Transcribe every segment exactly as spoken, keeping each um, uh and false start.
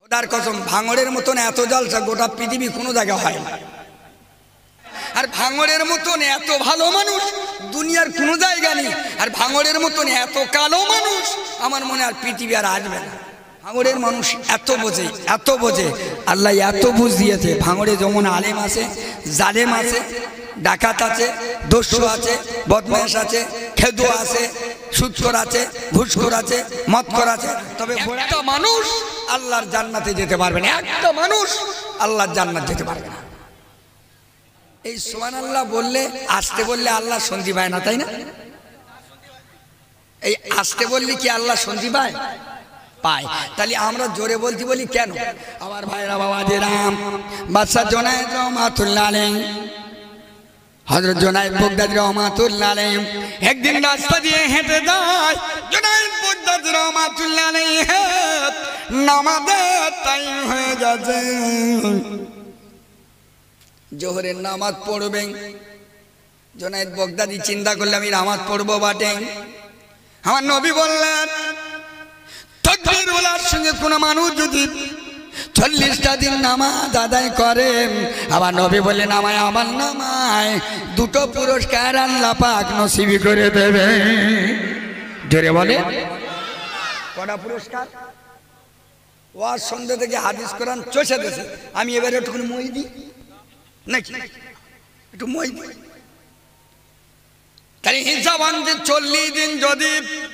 খোদার কসম ভাঙড়ের মতন এত জলসা গোটা পৃথিবী কোনো জায়গা হয় না। আর ভাঙড়ের মতন এত ভালো মানুষ দুনিয়ার কোনো জায়গা নেই। আর ভাঙড়ের মতন এত কালো মানুষ আমার মনে আর পৃথিবী আর আসবে না। ভাঙড়ের মানুষ এত বোঝে, এত বোঝে, আল্লাহ এত বুঝ দিয়েছে। ভাঙড়ে যেমন আলেম আছে, জালেম আছে, ডাকাত আছে, দস্যু আছে, বদমাশ আছে, খেদু আছে, সুদখোর আছে, ঘুষখোর আছে, মদখোর আছে, তবে একটা মানুষ আল্লাহর জান্নাতে যেতে পারবে না। একটা মানুষ আল্লাহর জান্নাত যেতে পারবে না। এই সুবহানাল্লাহ বললে, আসতে বললে আল্লাহ শান্তি পায় না, তাই না? এই আসতে বললে কি আল্লাহ শান্তি পায়? পায়। তাহলে আমরা জোরে বলছি বলি কেন? আমার ভাইরা বাবা যে রাম বাদশাহ জুনায়েদ রহমাতুল্লাহ আলাইহি, হযরত জুনায়েদ বাগদাদী রহমাতুল্লাহ আলাইহি একদিন রাস্তা দিয়ে হেঁটে যায়। জুনায়েদ বাগদাদী রহমাতুল্লাহ আলাইহি নামাজের টাইম হয়ে যাচ্ছে, জোহরের নামাজ পড়বেন। জুনায়েদ বাগদাদী চিন্তা করলে আমি নামাজ পড়বো বাটে। আমার নবী বললেন তাকবীর বলার সঙ্গে কোনো মানুষ যদি চল্লিশটা দিন নামাজ আদায় করে, আবার নবী বললেন আমায় আমার নামায় দুটো পুরস্কার আল্লাহ পাক নসিব করে দেবে। জোরে বলে কটা পুরস্কার? ওয়াজ সন্ধ্যা থেকে হাদিস কোরআন চষে দিয়েছে, আমি এবারে একটু মই দিই নাকি, একটু মই দিই। তাই হিসাব আনতে চল্লিশ দিন যদি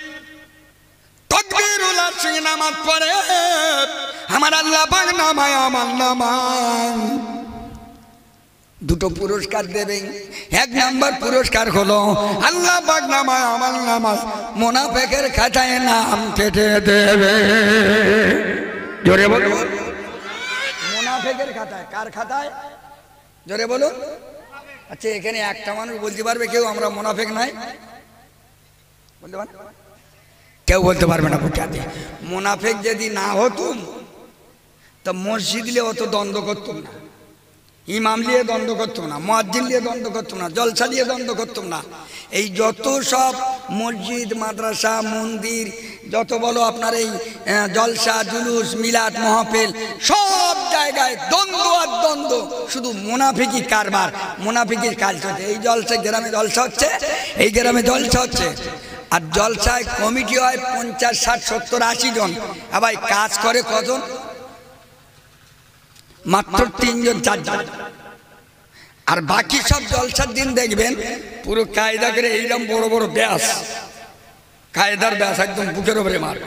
তাকবীর ওলার সঙ্গে নামাজ পড়ে, আমার আল্লাহ পাক নামায় আমার নামায় দুটো পুরস্কার দেবেন। এক নাম্বার পুরস্কার হলো আল্লাহ পাক নামায় আমার নামায় মুনাফিকের খাতায় নাম কেটে দেবে। জোরে বলুন, মুনাফিকের খাতায়। কার খাতায়? জোরে বলুন। আচ্ছা, এখানে একটা মানুষ বলতে পারবে কেউ আমরা মুনাফিক নাই? বলতে পারবে? কেউ বলতে পারবে না। বুঝাতে মুনাফিক যদি না হতুম তা মসজিদ নিয়ে অত দ্বন্দ্ব করতুম না, ইমাম নিয়ে দ্বন্দ্ব করতুম না, মুয়াজ্জিন নিয়ে দ্বন্দ্ব করতুম না, জলসা নিয়ে দ্বন্দ্ব করতুম না। এই যত সব মসজিদ, মাদ্রাসা, মন্দির, যত বলো আপনার এই জলসা, জুলুস, মিলাদ, মাহফিল, সব জায়গায় দ্বন্দ্ব আর দ্বন্দ্ব, শুধু মুনাফিকি কারবার, মুনাফিকির কাজ হচ্ছে। এই জলসা গ্রামে জলসা হচ্ছে, এই গ্রামে জলসা হচ্ছে, আর জলসায় কমিটি হয় পঞ্চাশ, ষাট, সত্তর, আশি জন। আবার কাজ করে কজন? মাত্র তিনজন, চারজন। আর বাকি সব জলসার দিন দেখবেন পুরো কায়দা করে এইরকম বড় বড় ব্যাস, কায়দার ব্যাস একদম বুকের উপরে মারবে,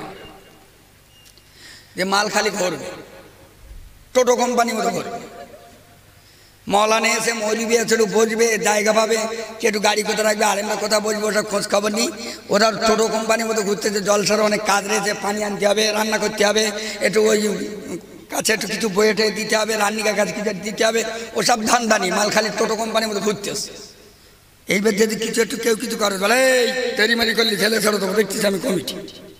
যে মাল খালি করবে, টোটো কোম্পানি মতো করবে। মৌলানা এসে মৌলবি এসে একটু বসবে, জায়গা পাবে, কে একটু গাড়ি কোথায় রাখবে, আরেকটা কোথা বসবে, ওটা খোঁজ খবর নিই। ওরা টোটো কোম্পানির মতো ঘুরতেছে। জলসার অনেক কাজ রয়েছে, পানি আনতে হবে, রান্না করতে হবে, একটু ওই কাছে একটু কিছু বয়ে টয়ে দিতে হবে, রান্নিকার কাছে কিছু দিতে হবে, ওসব ধান্দা নেই। মাল খালি টোটো কোম্পানির মতো ঘুরতেছে। এইবার যদি কিছু একটু কেউ কিছু করে বলে এই তেরিমারি করলি ছেলে ছেড়ে তো দেখছিস আমি কমিটি।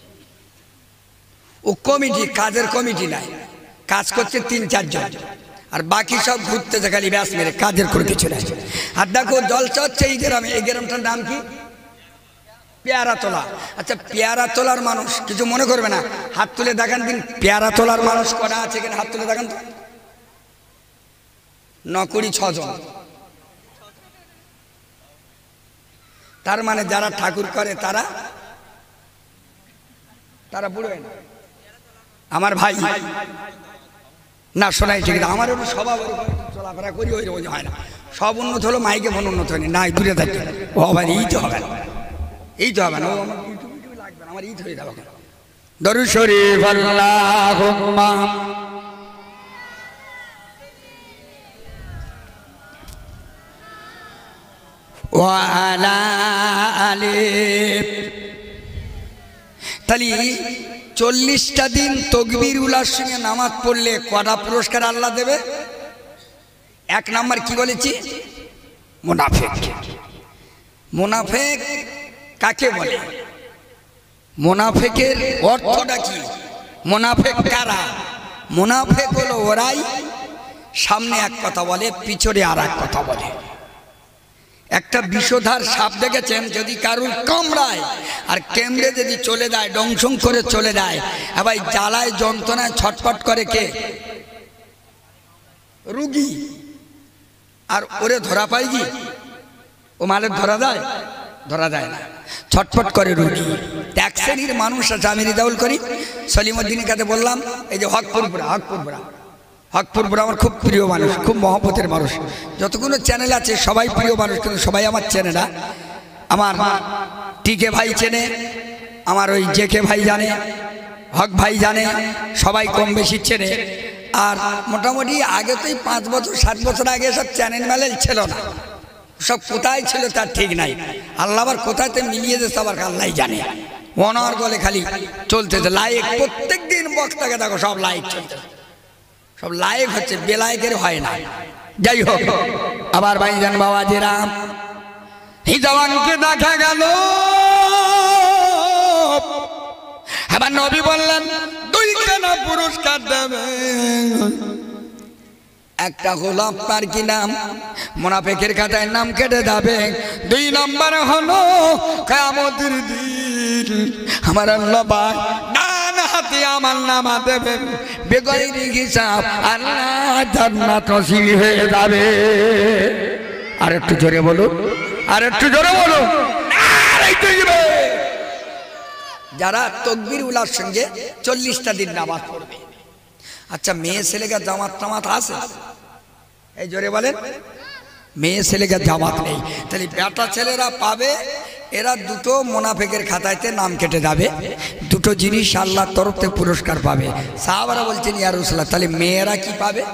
ও কমিটি, কাজের কমিটি নাই, কাজ করছে তিন চারজন, আর বাকি সব ঘুরতেছে খালি ব্যাস মেরে, কাজের করে কিছু নাই। আর দেখো জলসা হচ্ছে এই গ্রামে, এই গ্রামটার নাম কি? পেয়ারা তোলা। আচ্ছা, পেয়ারা তোলার মানুষ কিছু মনে করবে না, হাত তুলে দেখান দিন। পেয়ারা তোলার মানুষ কটা আছে এখানে? হাত তুলে দেখান তো। নকুড়ি ছজন। তার মানে যারা ঠাকুর করে তারা তারা বুড়ো হয় না। আমার ভাই না শোনাই ঠিক আছে, আমার একটু স্বভাব চলাফেরা করি, ওই রকম হয় না। সব উন্নত হলো, মাইকে ফোন উন্নত হয়নি না, দূরে থাকবে। ও আবার এই তো হবে না, এই তো হবে না, ও আমার ইউটিউব ইউটিউব লাগবে না, আমার ঈদ হয়ে যাবে। দরুদ শরীফ আল্লাহুম্মা ওয়া আলা আলি। তাহলে চল্লিশটা দিন তকবীর উলার সঙ্গে নামাজ পড়লে কটা পুরস্কার আল্লাহ দেবে? এক নাম্বার কি বলেছি? মুনাফিক। মুনাফিক কাকে বলে? মুনাফিকের অর্থটা কি? মুনাফিক কারা? মুনাফিক হলো ওরাই সামনে এক কথা বলে, পিছনে আর এক কথা বলে। একটা বিষধার সাপ দেখেছেন, যদি কারুর কামড়ায় আর কেমড়ে যদি চলে যায়, ডংসং করে চলে যায়, আবার জ্বালায় যন্ত্রণায় ছটফট করে কে? রুগী। আর ওরে ধরা পায় কি? ও মালের ধরা যায়? ধরা যায় না, ছটফট করে রুগী। এক শ্রেণীর মানুষ আছে, আমি রিজাউল করি সলিমউদ্দিনের কাছে বললাম, এই যে হকপুরপুরা হকপুরপুরা হকপুরপুরা আমার খুব প্রিয় মানুষ, খুব মহব্বতের মানুষ। যতগুলো চ্যানেল আছে সবাই প্রিয় মানুষ, কিন্তু সবাই আমার চেনে না। আমার টিকে ভাই চেনে, আমার ওই জেকে ভাই জানে, হক ভাই জানে, সবাই কম বেশি চেনে। আর মোটামুটি আগে তো পাঁচ বছর সাত বছর আগে সব চ্যানেল ম্যানেল ছিল না, সব কোথায় ছিল তার ঠিক নাই। আল্লাহ আবার কোথাতে মিলিয়ে দিচ্ছে আবার আল্লাহ জানে। ওনার গলে খালি চলতেছে লাইক, প্রত্যেক দিন বক্তাকে দেখো সব লাইক চলছে, সব লাইক হচ্ছে, বেলাইকের হয় না। যাই হোক, আবার ভাইজান বাবাজিরা, এই জওয়ানকে দেখা গেল, আবার নবী বললেন দুইখানা পুরস্কার দেবে। একটা হলো আপনার কি নাম, মুনাফিকের খাতায় নাম কেটে যাবে। দুই নম্বর হলো কিয়ামতের দিন আমার আল্লাহ পাক ডান হাতে আমার নামা দেবেন, বেগৈরি হিসাব আল্লাহ জান্নাত নসিব হয়ে যাবে। আর একটু জোরে বলুন, আর একটু জোরে বলুন। যারা তকবীর উলার সঙ্গে চল্লিশটা দিন নামাজ পড়বে। আচ্ছা, মেয়ে ছেলেকে জামাত টামাত আছে? এই জোরে বলেন। মেয়ে ছেলেকে জামাত নেই, তাহলে বেটা ছেলেরা পাবে, এরা দুটো মুনাফিকের খাতায়তে নাম কেটে যাবে, দুটো জিনিস আল্লাহর তরফ থেকে পুরস্কার পাবে। সাহাবারা বলছেন ইয়া রাসূলুল্লাহ, তাহলে মেয়েরা কি পাবে?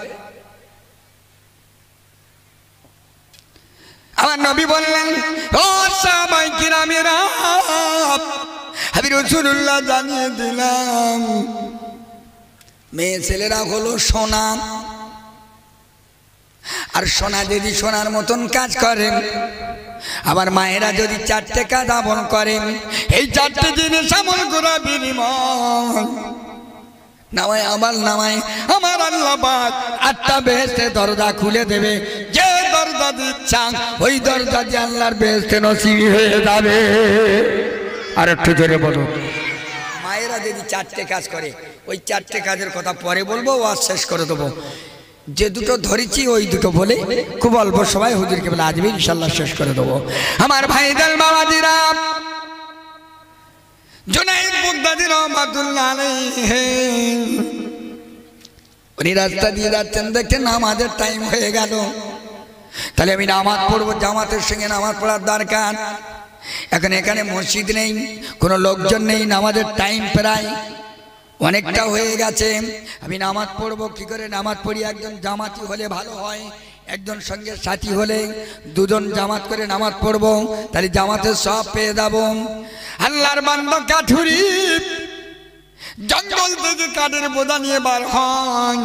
আমার নবী বললেন, ও সাহাবায়ে কিরামেরা, আমি রাসূলুল্লাহ জানিয়ে দিলাম, মেয়ে ছেলেরা হলো সোনা, আর সোনা যদি সোনার মতন কাজ করেন, আমার মায়েরা যদি চারটে কাজ আমল করেন, এই চারটে জিনিস আমল করা বিনিময় নামায় আমল নামায় আমার আল্লাহ পাক আটটা বেহেশতের দরজা খুলে দেবে। যে দরজা দিচ্ছেন ওই দরজা দিয়ে আল্লাহর বেহেশতে নসিব হয়ে যাবে। আর একটু জোরে বলুন। মায়েরা যদি চারটে কাজ করে, ওই চারটে কাজের কথা পরে বলবো, ওয়াজ শেষ করে দেবো। যে দুটো ধরেছি ওই দুটো বলে খুব অল্প সময় হুজুরকে বলে আজকে ইনশাল্লাহ শেষ করে দেবো। আমার ভাইদের বাবাজিরা, জুনায়েদ বাগদাদী রহমাতুল্লাহ আলাইহি উনি রাস্তা দিয়ে যাচ্ছেন, দেখেন নামাজের টাইম হয়ে গেল, তাহলে আমি নামাজ পড়বো, জামাতের সঙ্গে নামাজ পড়ার দরকার। এখন এখানে মসজিদ নেই, কোনো লোকজন নেই, নামাজের টাইম প্রায় অনেকটা হয়ে গেছে, আমি নামাজ পড়বো কি করে? নামাজ পড়ি, একজন জামাতি হলে ভালো হয়, একজন সঙ্গে সাথী হলে দুজন জামাত করে নামাজ পড়বো, তাহলে জামাতের সব পেয়ে যাব। আল্লাহর বান্দা কাঠুরি জঙ্গল থেকে কাঠের বোঝা নিয়ে বার হন।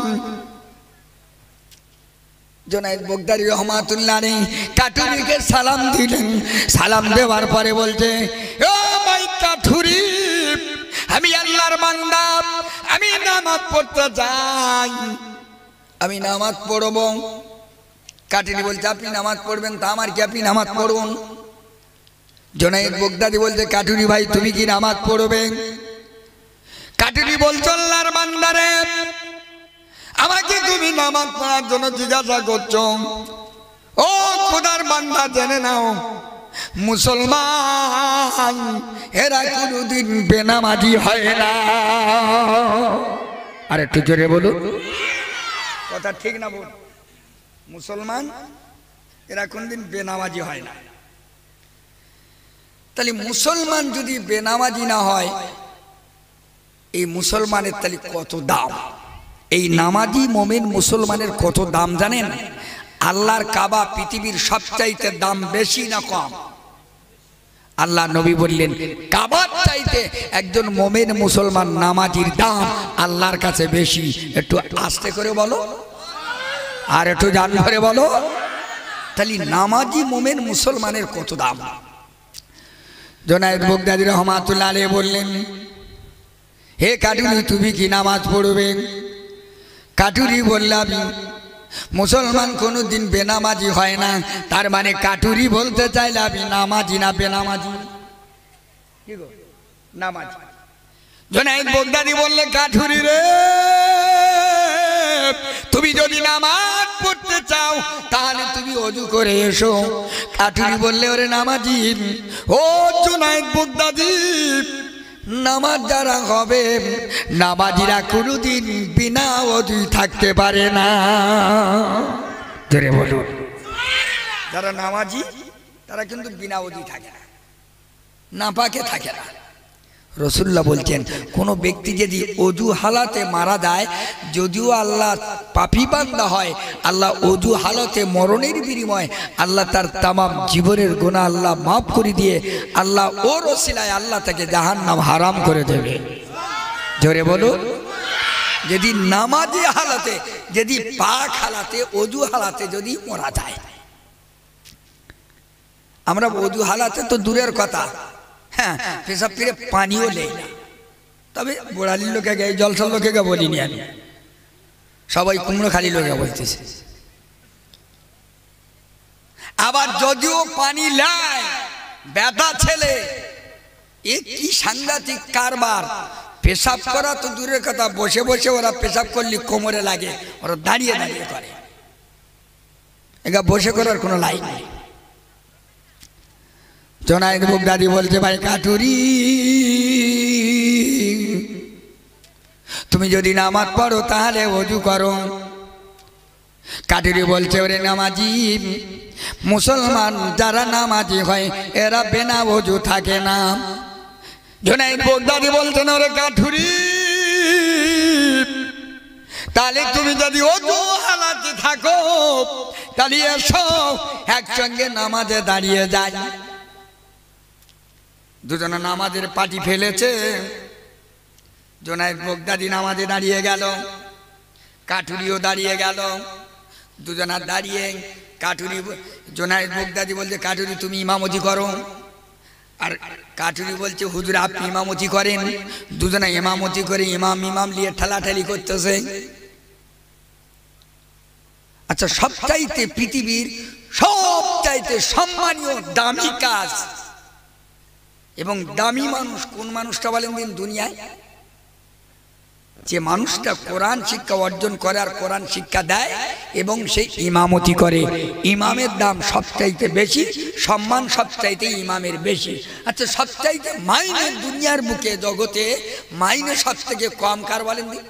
জুনায়েদ বাগদাদী রহমাতুল্লাহ আলাইহি কাঠুরিকে সালাম দিলেন, সালাম দেওয়ার পরে বলছে, ও ভাই কাঠুরি, আমি আল্লাহর বান্দা, আমি নামাজ পড়তে যাই, আমি নামাজ পড়ব। কাঠুরি বলছে, আপনি নামাজ পড়বেন তা আমার কি, আপনি নামাজ পড়ুন। জুনায়েদ বাগদাদী বলছে, কাঠুরি ভাই তুমি কি নামাজ পড়বে? কাঠুরি বলছে, আল্লাহর বান্দারে, আমাকে তুমি নামাজ পড়ার জন্য জিজ্ঞাসা করছো? ও খোদার বান্দা, জেনে নাও, মুসলমান এরা কোনদিন বেনামাজি হয় না। আর একটু জোরে বলুন, কথা ঠিক না বল? মুসলমান এরা কোনদিন বেনামাজি হয় না। তাহলে মুসলমান যদি বেনামাজি না হয়, এই মুসলমানের তাহলে কত দাম? এই নামাজি মোমিন মুসলমানের কত দাম জানেন? আল্লাহর কাবা পৃথিবীর সবচাইতে দাম বেশি না কম? আল্লাহ নবী বললেন, কাবার চাইতে একজন মোমিন মুসলমান নামাজির দাম আল্লাহর কাছে বেশি। একটু আস্তে করে বলো, আর একটু জান করে বলো। তাহলে নামাজি মোমিন মুসলমানের কত দাম? জুনায়েদ বাগদাদী রহমাতুল্লাহ আলাইহি বললেন, হে কাঠুরি, তুমি কি নামাজ পড়বে? কাঠুরি বললাম, মুসলমান কোনোদিন বেনামাজি হয় না। তার মানে কাটুরি বলতে চাইলে আমি নামাজি না বেনামাজি? কি গো নামাজি। জুনায়েদ বাগদাদি বললে কাঠুরি রে, তুমি যদি নামাজ পড়তে চাও তাহলে তুমি ওযু করে এসো। কাঠুরি বললে ওরে নামাজি, ও জুনায়েদ বাগদাদি, নামাজ যারা হবে নামাজিরা কোনোদিন বিনা ওযু থাকতে পারে না। জোরে বলুন। যারা নামাজি তারা কিন্তু বিনা ওযু থাকে না, নাপাকে থাকে না। রাসূলুল্লাহ বলছেন কোন ব্যক্তি যদি ওযু হালাতে মারা যায়, যদিও আল্লাহ পাপী বান্দা হয়, আল্লাহ ওযু হালাতে মরণের বিনিময়ে আল্লাহ তার তামাম জীবনের গুনাহ আল্লাহ মাফ করে দিয়ে আল্লাহ ওর ওসিলায় আল্লাহ তাকে জাহান্নাম হারাম করে দেবে। জোরে বলো। যদি নামাজি হালাতে, যদি পাক হালাতে, ওযু হালাতে যদি মারা যায়, আমরা ওযু হালাতে তো দূরের কথা, হ্যাঁ পেশাব ফিরে পানিও নেই না। তবে বোড়ালির লোকে গে, জলসল লোকে গে বলিনি আমি, সবাই কুমড়ো খালি লোকে বলতেছে। আবার যদিও পানি লাই, বেটা ছেলে, এ কি সাংঘাতিক কারবার। পেশাব করা তো দূরের কথা, বসে বসে ওরা পেশাব করলে কোমরে লাগে, ওরা দাঁড়িয়ে দাঁড়িয়ে করে। এগা বসে করার কোনো লাইন নেই। জুনায়েদ বাগদাদি বলছে ভাই কাটুরি, তুমি যদি নামাজ পড়ো তাহলে ওযু করো। কাটুরি বলছে ওরে নামাজি, মুসলমান যারা নামাজি হয় এরা বিনা ওযু থাকে না। জুনায়েদ বাগদাদি বলছেন ওরে কাটুরি, তাহলে তুমি যদি ওযু হালাতে থাকো তাহলে এসো একসঙ্গে নামাজে দাঁড়িয়ে যায়। দুজনে নামাজের পাটি ফেলেছে। জুনায়েদ বাগদাদি নামাজে দাঁড়িয়ে গেল, কাটুরিও দাঁড়িয়ে গেল। দুজনা দাঁড়িয়ে কাটুরি, জুনায়েদ বাগদাদি বলছে কাটুরি তুমি ইমামতি করো, আর কাটুরি বলছে হুজুর আপনি ইমামতি করেন। দুজনা ইমামতি করে ইমাম ইমাম নিয়ে ঠেলাঠেলি করতেছে। আচ্ছা, সবচাইতে পৃথিবীর সবচাইতে সম্মানীয় দামি কাজ এবং দামি মানুষ কোন মানুষটা বলেন দিন দুনিয়ায়? যে মানুষটা কোরআন শিক্ষা অর্জন করে আর কোরআন শিক্ষা দেয় এবং সে ইমামতি করে, ইমামের দাম সবচাইতে বেশি, সম্মান সবচাইতে ইমামের বেশি। আচ্ছা, সবচাইতে মাইনে দুনিয়ার বুকে জগতে মাইনে সব থেকে কম কার বলেন দিন?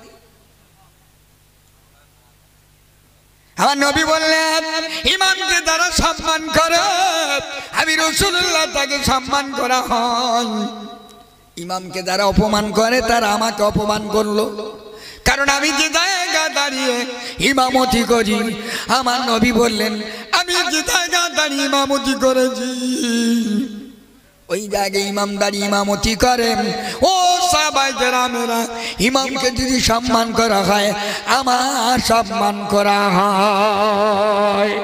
আমার নবী বললেন ইমামকে যারা সম্মান করে আমি রাসূলুল্লাহ তাকে সম্মান করা হয়। ইমামকে যারা অপমান করে তারা আমাকে অপমান করলো, কারণ আমি যে জায়গা দাঁড়িয়ে ইমামতি করি, আমার নবী বললেন আমি যে জায়গা দাঁড়িয়ে ইমামতি করেছি ওই জায়গায় ইমাম দাঁড়িয়ে ইমামতি করেন। ও সাহাবায়ে কেরামেরা, ইমামকে যদি সম্মান করা হয় আমার সম্মান করা হয়।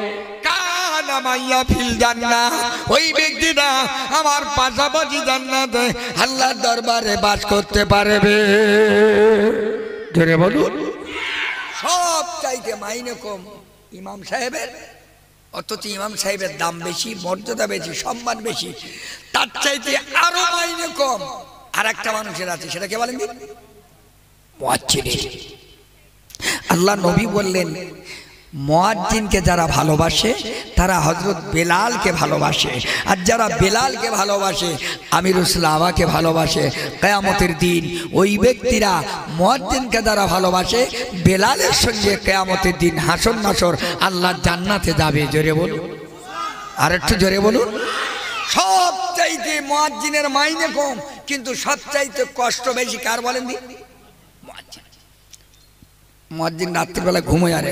ওই ব্যক্তিটা আমার পাশাপাশি জান্নাতে আল্লাহর দরবারে বাস করতে পারবে। ধরে বলুন। সব চাইতে মাইনে কম ইমাম সাহেবের, অথচ ইমাম সাহেবের দাম বেশি, মর্যাদা বেশি, সম্মান বেশি। তার চাইতে আরো মাইনে কম আর একটা মানুষের আছে, সেটা কে বলেন? মুয়াজ্জিন। আল্লাহ নবী বললেন মুয়াজ্জিনকে যারা ভালোবাসে তারা হযরত বেলালকে ভালোবাসে, আর যারা বেলালকে ভালোবাসে আমিরুল আমাকে ভালোবাসে। কিয়ামতের দিন ওই ব্যক্তিরা মুয়াজ্জিনকে যারা ভালোবাসে বেলালের সঙ্গে কিয়ামতের দিন হাসর নাসর আল্লাহ জান্নাতে যাবে। জোরে বলুন, আর একটু জোরে বলুন। সব চাইতে মুয়াজ্জিনের মাইনে কম, কিন্তু সব চাইতে কষ্ট বেশি কার বলেন দি? মুয়াজ্জিন। মুয়াজ্জিন রাত্রিবেলা ঘুমোয় আর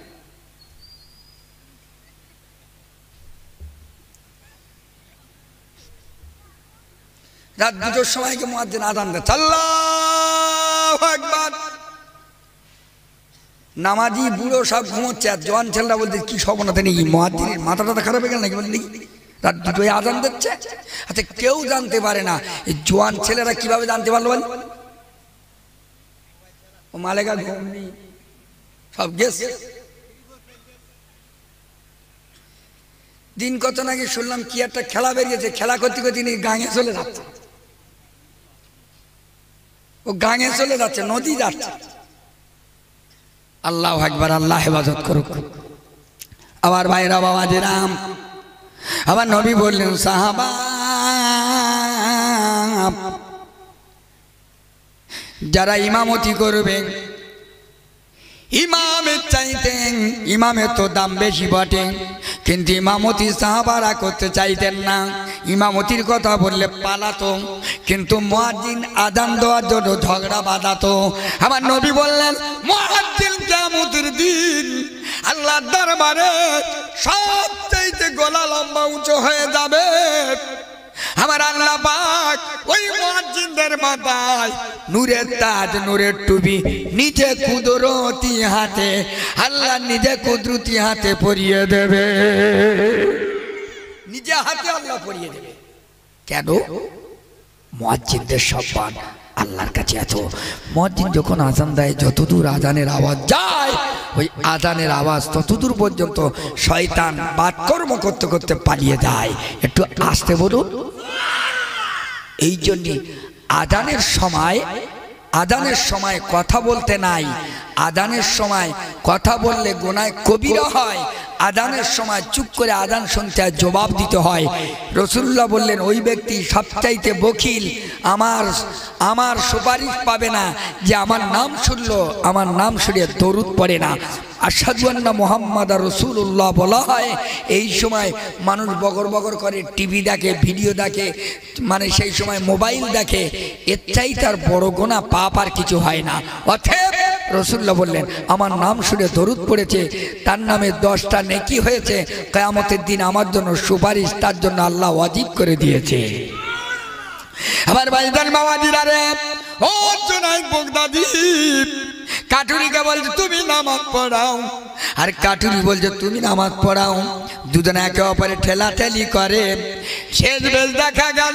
রাত দুটোর সময় কে মুয়াজ্জিন আযান দেয়, আল্লাহু আকবার। নামাজি বুড়ো সব ঘুমোচ্ছে, আর জওয়ান ছেলেরা বলতে কি সবনাতে নেই, মুয়াজ্জিনের মাথাটা খারাপ হয়ে গেল নাকি? বলেন রাত দুটোই আযান দিচ্ছে। আচ্ছা, কেউ জানতে পারে না এই জওয়ান ছেলেরা কিভাবে জানতে পারলো? বল ও মালেকা ঘুম নেই, সব গেছে। দিন কত নাকি শুনলাম কি একটা খেলা বেরিয়েছে, খেলা করতে করতে তিনি গাঙে চলে যাচ্ছে, ও গাঙে চলে যাচ্ছে, নদী যাচ্ছে। আল্লাহু আকবার, আল্লাহ হেফাজত করুক। আবার ভাইরা বাবাজিরাম, আবার নবী বললেন সাহাবা যারা ইমামতি করবে, ইমামের চাইতেন, ইমামের তো দাম বেশি বটে, কিন্তু ইমামতি সাহাবারা করতে চাইতেন না। ইমামতির কথা বললে পালাতো, কিন্তু মুয়াজ্জিন আযান দেওয়ার জন্য ঝগড়া বাঁধাতো। আমার নবী বললেন মুয়াজ্জিন কিয়ামতের দিন আল্লাহর দরবারে সবচেয়ে গলা লম্বা উঁচু হয়ে যাবে। আমার আল্লাহ পাক ওই মুয়াজ্জিনদের মাথায় নূরের তাজ, নূরের টুপি নিজে কুদরতি হাতে, আল্লাহ নিজে কুদরতি হাতে পরিয়ে দেবে, নিজে হাতে আল্লাহ পরিয়ে দেবে। কেন? মুয়াজ্জিনদের সম্মান আল্লাহর কাছে এত। মুয়াজ্জিন যখন আযান দেয়, যতদূর আযানের আওয়াজ যায়, ওই আযানের আওয়াজ ততদূর পর্যন্ত শয়তান বাদকর্ম করতে করতে পালিয়ে যায়। একটু আস্তে বলুন। এই জন্য আযানের সময়, আযানের সময় কথা বলতে নাই। আযানের সময় কথা বললে গুনাহ কবিরা হয়। আযানের সময় চুপ করে আযান শুনতে আর জবাব দিতে হয়। রাসূলুল্লাহ বললেন ওই ব্যক্তি সবচাইতে বখিল, আমার আমার সুপারিশ পাবে না, যে আমার নাম শুনলো, আমার নাম শুনে দরুদ পড়ে না। আশহাদু আন্না মুহাম্মাদুর রাসূলুল্লাহ বলা হয়, এই সময় মানুষ বগর বগর করে, টিভি দেখে, ভিডিও দেখে, মানে সেই সময় মোবাইল দেখে, এর চাই তার বড় গুনাহ পাপ আর কিছু হয় না। অতএব রাসূলুল্লাহ বললেন আমার নাম শুনে দরুদ পড়েছে, তার নামে দশটা নেকি হয়েছে, কিয়ামতের দিন আমার জন্য সুপারিশ তার জন্য আল্লাহ ওয়াজিব করে দিয়েছে। আমার ভাইজান বাবাজিরা রে, ও জুনায়েদ বাগদাদী কাটুরিকে বলছে তুমি নামাজ পড়াও, আর কাটুরি বলছে তুমি নামাজ পড়াও। দুজনে একে অপরে ঠেলাঠেলি করে। শেষ বেশ দেখা গেল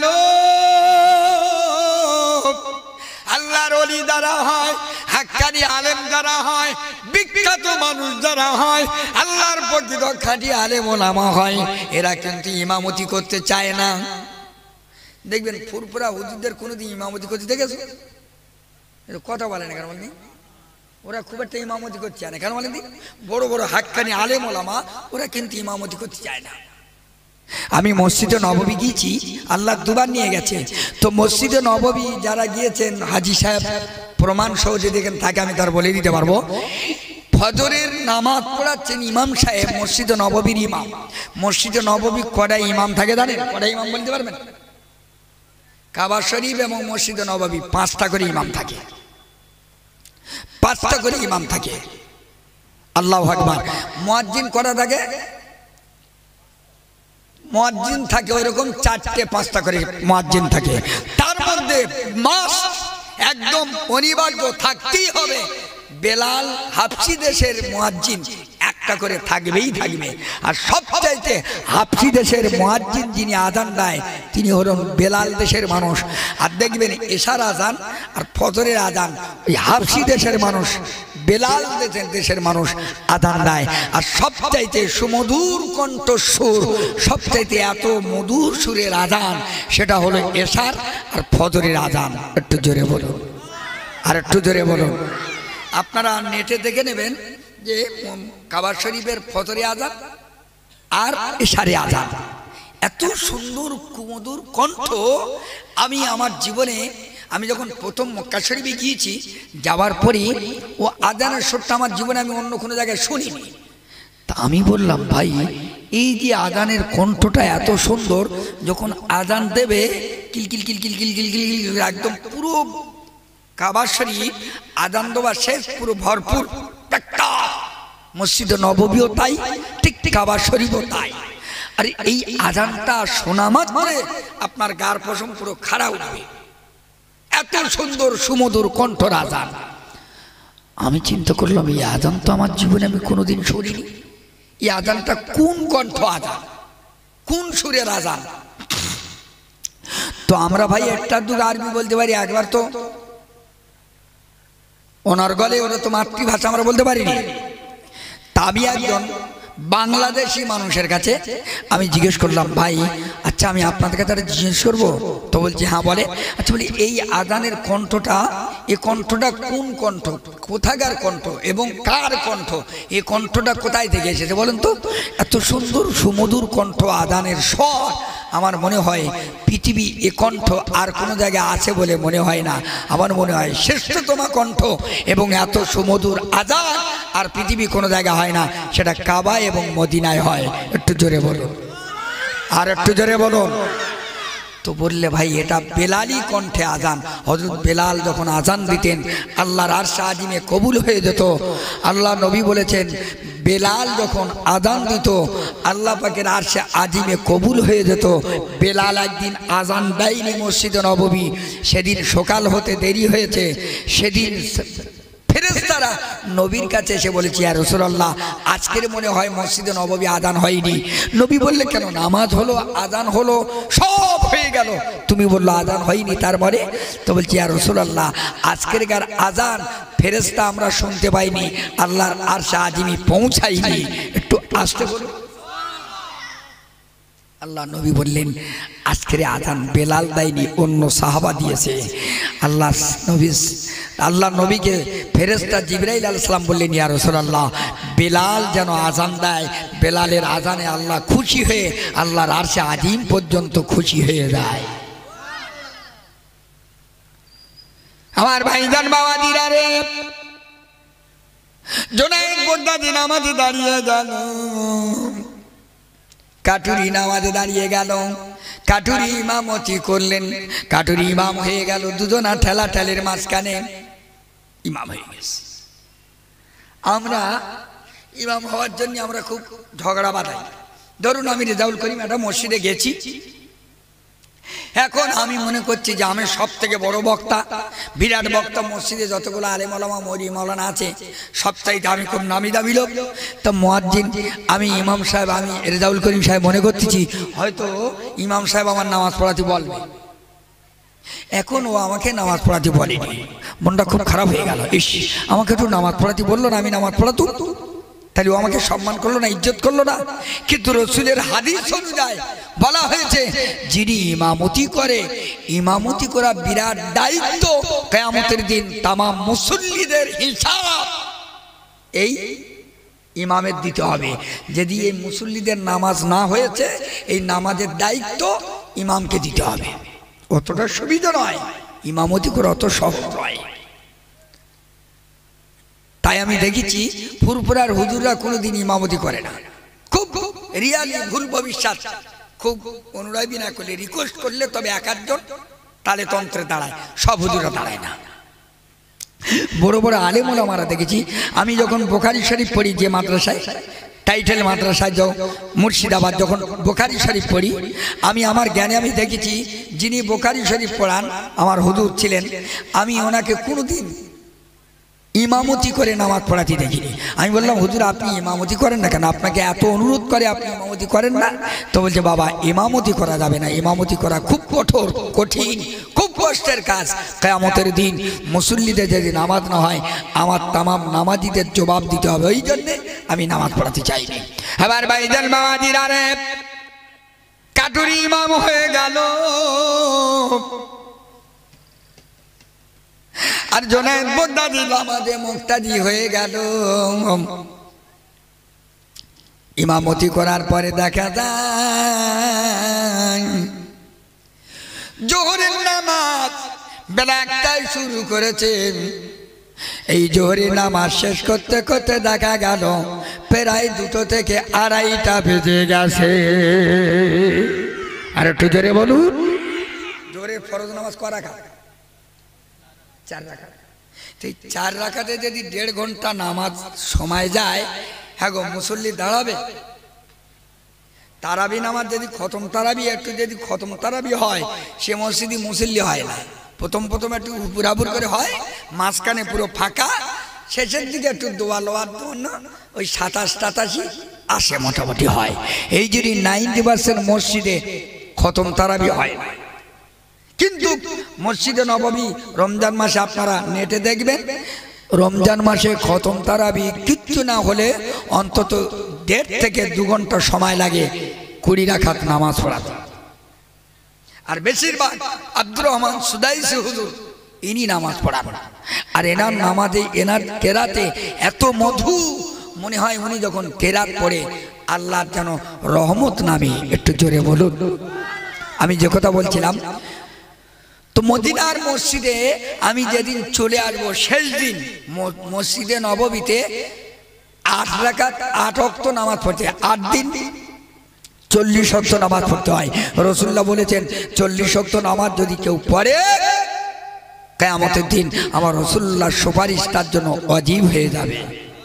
আল্লাহর ওলি যারা হয়, হাক্কানি আলেম যারা হয়, বিখ্যাত মানুষ যারা হয়, আল্লাহর প্রকৃত খাঁটি আলেম ওলামা হয়, এরা কিন্তু ইমামতি করতে চায় না। দেখবেন ফুরফুরা হুজুরদের কোনোদিন ইমামতি করতে দেখেছো? কথা বলে না কেন বলেন? ওরা খুব একটা ইমামতি করতে চায় না কেন বলেন? বড় বড় হাক্কানি আলেম ওলামা ওরা কিন্তু ইমামতি করতে চায় না। আমি মসজিদে নববী গিয়েছি, আল্লাহ দুবার নিয়ে গেছে। তো মসজিদে নববী যারা গিয়েছেন, হাজি সাহেব প্রমাণ সহ যদি এখানে থাকে আমি তার বলে দিতে পারবো। ফজরের নামাজ পড়াচ্ছেন ইমাম সাহেব, মসজিদে নববীর ইমাম। মসজিদে নববী কটা ইমাম থাকে জানেন? কটা ইমাম বলতে পারবেন? কাবা শরীফ এবং মসজিদে নববী পাঁচটা করে ইমাম থাকে, পাঁচটা করে ইমাম থাকে। আল্লাহু আকবার। মুয়াজ্জিন কটা থাকে? মুয়াজ্জিন থাকে ওইরকম চারটে পাঁচটা করে মুয়াজ্জিন থাকে। তার মধ্যে মাস একদম অনিবার্য থাকতেই হবে বেলাল হাবশি দেশের মুয়াজ্জিন একটা করে থাকবেই থাকবে। আর সবচাইতে হাবশি দেশের মুয়াজ্জিন যিনি আযান দেয় তিনি হলেন বেলাল দেশের মানুষ। আর দেখবেন এশার আযান আর ফজরের আযান ওই হাবশি দেশের মানুষ, বেলাল দেশের দেশের মানুষ আযান দেয়। আর সবচাইতে সুমধুর কণ্ঠস্বর, সবচাইতে এত মধুর সুরের আযান সেটা হলো এশার আর ফজরের আযান। একটু জোরে বলুন, আর একটু জোরে বলুন। আপনারা নেটে দেখে নেবেন যে কাবা শরীফের ফজরে আযান আর এশারে আযান, এত সুন্দর কুমধুর কণ্ঠ। আমি আমার জীবনে আমি যখন প্রথম মক্কা শরীফে গিয়েছি, যাওয়ার পরে ও আযানের সুরটা আমার জীবনে আমি অন্য কোনো জায়গায় শুনিনি। তা আমি বললাম ভাই এই যে আযানের কণ্ঠটা এত সুন্দর, যখন আযান দেবে কিলকিল কিলকিল কিলকিল কিলকিল একদম পুরো কাবা শরীফ আযান দেওয়া শেষ পুরো ভরপুর, মসজিদে নববীও তাই, ঠিক কাবা শরীফও তাই। আর এই আযানটা শোনা মাত্রে আপনার গার পশম পুরো খাড়া উঠবে, এত সুন্দর সুমধুর কণ্ঠর আযান। আমি চিন্তা করলাম এই আযান তো আমার জীবনে আমি কোনোদিন শুনিনি। এই আযানটা কোন কণ্ঠ আযান, কোন সুরের আযান? তো আমরা ভাই একটা দুটো আরবি বলতে পারি, একবার তো ওনার গলে ওরা তো মাতৃভাষা আমরা বলতে পারিনি। তা আমি একজন বাংলাদেশি মানুষের কাছে আমি জিজ্ঞেস করলাম, ভাই আচ্ছা আমি আপনাদের কাছে জিজ্ঞেস করবো? তো বলছি হ্যাঁ বলে। আচ্ছা বলি, এই আজানের কণ্ঠটা, এই কণ্ঠটা কোন কণ্ঠ, কোথাকার কণ্ঠ এবং কার কণ্ঠ? এই কণ্ঠটা কোথায় থেকে এসেছে বলেন তো? এত সুন্দর সুমধুর কণ্ঠ আজানের স্বর, আমার মনে হয় পৃথিবী এ কণ্ঠ আর কোনো জায়গায় আছে বলে মনে হয় না। আমার মনে হয় শ্রেষ্ঠতম কণ্ঠ এবং এত সুমধুর আজান আর পৃথিবী কোনো জায়গায় হয় না, সেটা কাবা এবং মদিনায় হয়। একটু জোরে বলুন, আর একটু জোরে বলুন। তো বললে ভাই এটা বেলালি কণ্ঠে আজান। হযরত বেলাল যখন আজান দিতেন আল্লাহর আরশে আজিমে কবুল হয়ে যেত। আল্লাহ নবী বলেছেন বেলাল যখন আজান দিত আল্লাহ পাকের আরশে আজিমে কবুল হয়ে যেত। বেলাল একদিন আজান দেয়নি মসজিদে নববী, সেদিন সকাল হতে দেরি হয়েছে। সেদিন ফেরেশতারা নবীর কাছে এসে বলেছে, ইয়া রাসূলুল্লাহ আজকের মনে হয় মসজিদে নববী আজান হয়নি। নবী বললে কেন, নামাজ হলো, আজান হলো, সব হয়ে গেল, তুমি বললো আজান হয়নি তারপরে? তো বলছি ইয়া রাসূলুল্লাহ আজকেরকার আজান ফেরেশতা আমরা শুনতে পাইনি, আল্লাহর আরশে আজিমে পৌঁছায়নি। একটু আসতে বলুন। আল্লাহ নবী বললেন আজকের আজান বেলাল দেয়নি, অন্য সাহাবা দিয়েছে। আল্লাহ নবী আল্লাহ নবীকে ফেরেশতা জিবরাইল আলাইহিস সালাম বললেন, ইয়া রাসূলুল্লাহ বেলাল যেন আজান দেয়, বেলালের আজানে আল্লাহ খুশি হয়ে আল্লাহর আরশে আজিম পর্যন্ত খুশি হয়ে যায়। আমার ভাইজান বাবাজিরা রে, জোনায়েদ বগদাদি নামাজে দাঁড়িয়ে গেল, কাটুরি নামাজে দাঁড়িয়ে গেল, কাটুরি ইমামতি করলেন, কাটুরি ইমাম হয়ে গেল, দুজনা ঠেলা ঠেলের মাঝখানে ইমাম হয়ে গেছে। আমরা ইমাম হওয়ার জন্য আমরা খুব ঝগড়া বাঁধাই। ধরুন আমি রেজাউল করিম একটা মসজিদে গেছি, এখন আমি মনে করছি যে আমি সব থেকে বড় বক্তা, বিরাট বক্তা, মসজিদে যতগুলো আলেম ওলামা মৌলভী মাওলানা আছে সবচাইতে আমি খুব নামি দামি লোক। তো মুয়াজ্জিন আমি ইমাম সাহেব, আমি রেজাউল করিম সাহেব মনে করতেছি হয়তো ইমাম সাহেব আমার নামাজ পড়াতে বলবে। এখন ও আমাকে নামাজ পড়াতে বলেনি, মনটা খুব খারাপ হয়ে গেল। ইস, আমাকে একটু নামাজ পড়াতে বললো না, আমি নামাজ পড়াতুম, তাহলে ও আমাকে সম্মান করলো না, ইজ্জত করলো না। কিন্তু রাসূলের হাদিস অনুযায়ী বলা হয়েছে যিনি ইমামতি করে, ইমামতি করা বিরাট দায়িত্ব, কিয়ামতের দিন তামাম মুসল্লিদের হিসাব এই ইমামের দিতে হবে। যদি এই মুসল্লিদের নামাজ না হয়েছে এই নামাজের দায়িত্ব ইমামকে দিতে হবে। অতটা সুবিধা নয়, ইমামতি করা অত সহজ নয়। তাই আমি দেখেছি ফুরফুরার হুজুররা কোনোদিন ইমামতি করে না, খুব রিয়ালি ভুল ভবিষ্যৎ, খুব অনুরাগী না করলে, রিকোয়েস্ট করলে তবে এক আধজন তালে তন্ত্রে দাঁড়ায়, সব হুজুররা দাঁড়ায় না। বড় বড় আলেম ওলামারা দেখেছি, আমি যখন বুখারী শরীফ পড়ি যে মাদ্রাসায়, টাইটেল মাদ্রাসায় যাও মুর্শিদাবাদ, যখন বুখারী শরীফ পড়ি আমি আমার জ্ঞানে আমি দেখেছি যিনি বুখারী শরীফ পড়ান আমার হুজুর ছিলেন, আমি ওনাকে কোনোদিন ইমামতি করে নামাজ পড়াতে দেখিনি। আমি বললাম হুজুর আপনি ইমামতি করেন না কেন, আপনাকে এত অনুরোধ করে আপনি ইমামতি করেন না? তো বলছে বাবা ইমামতি করা যাবে না, ইমামতি করা খুব কঠোর, কঠিন, খুব কষ্টের কাজ। কিয়ামতের দিন মুসল্লিদের যদি নামাজ না হয় আমার তামাম নামাজিদের জবাব দিতে হবে, ওই জন্যে আমি নামাজ পড়াতে চাইনি। এবার ভাইজান বাবাজিরা রে, কাটুরি ইমাম হয়ে গেল আর জোনায়েদ বগদাদি নামাজে মুক্তাদি হয়ে গেল। ইমামতি করার পরে দেখা যায় জোহরের নামাজ বেলা একটায় শুরু করেছে। এই জোহরের নামাজ শেষ করতে করতে দেখা গেল প্রায় দুটো থেকে আড়াইটা বেজে গেছে। আর একটু জোরে বলুন, জোহরের ফরজ নামাজ কয় রাকাত? চার রাকাত। চার রাকাতে যদি দেড় ঘন্টা নামাজ সময় যায়, হ্যাঁ গো মুসল্লি দাঁড়াবে? তারাবি নামাজ যদি খতম তারাবি একটু যদি খতম তারাবি হয় সে মসজিদে মুসল্লি হয় না, প্রথম প্রথম একটু পুরাপুর করে হয়, মাঝখানে পুরো ফাঁকা, শেষের দিকে একটু দোয়া লোয়ার জন্য ওই সাতাশ টাতাশি আসে মোটামুটি হয়। এই যদি নাইনটি পার্সেন্ট মসজিদে খতম তারাবি হয় না। কিন্তু মসজিদে নববী রমজান মাসে আপনারা নেটে দেখবেন, রমজান মাসে খতম তারাবি কিচ্ছু না হলে অন্তত দেড় থেকে দু ঘন্টা সময় লাগে কুড়ি রাকাত নামাজ পড়াতে। আর বেশিরভাগ আব্দুর রহমান সুদাইসি হুজুর ইনি নামাজ পড়ান। আর এনার নামাজে এনার কেরাতে এত মধু, মনে হয় উনি যখন কেরাত পড়ে আল্লাহর যেন রহমত নামে। একটু জোরে বলুন। আমি যে কথা বলছিলাম, তো মদিনার মসজিদে আমি যেদিন চলে আসবো শেষ দিন মসজিদে নববীতে আট রাকাত আট ওয়াক্ত নামাজ পড়তে, আট দিন চল্লিশ ওয়াক্ত নামাজ পড়তে হয়। রাসূলুল্লাহ বলেছেন চল্লিশ ওয়াক্ত নামাজ যদি কেউ পড়ে কিয়ামতের দিন আমার রাসূলুল্লাহর সুপারিশ তার জন্য ওয়াজিব হয়ে যাবে।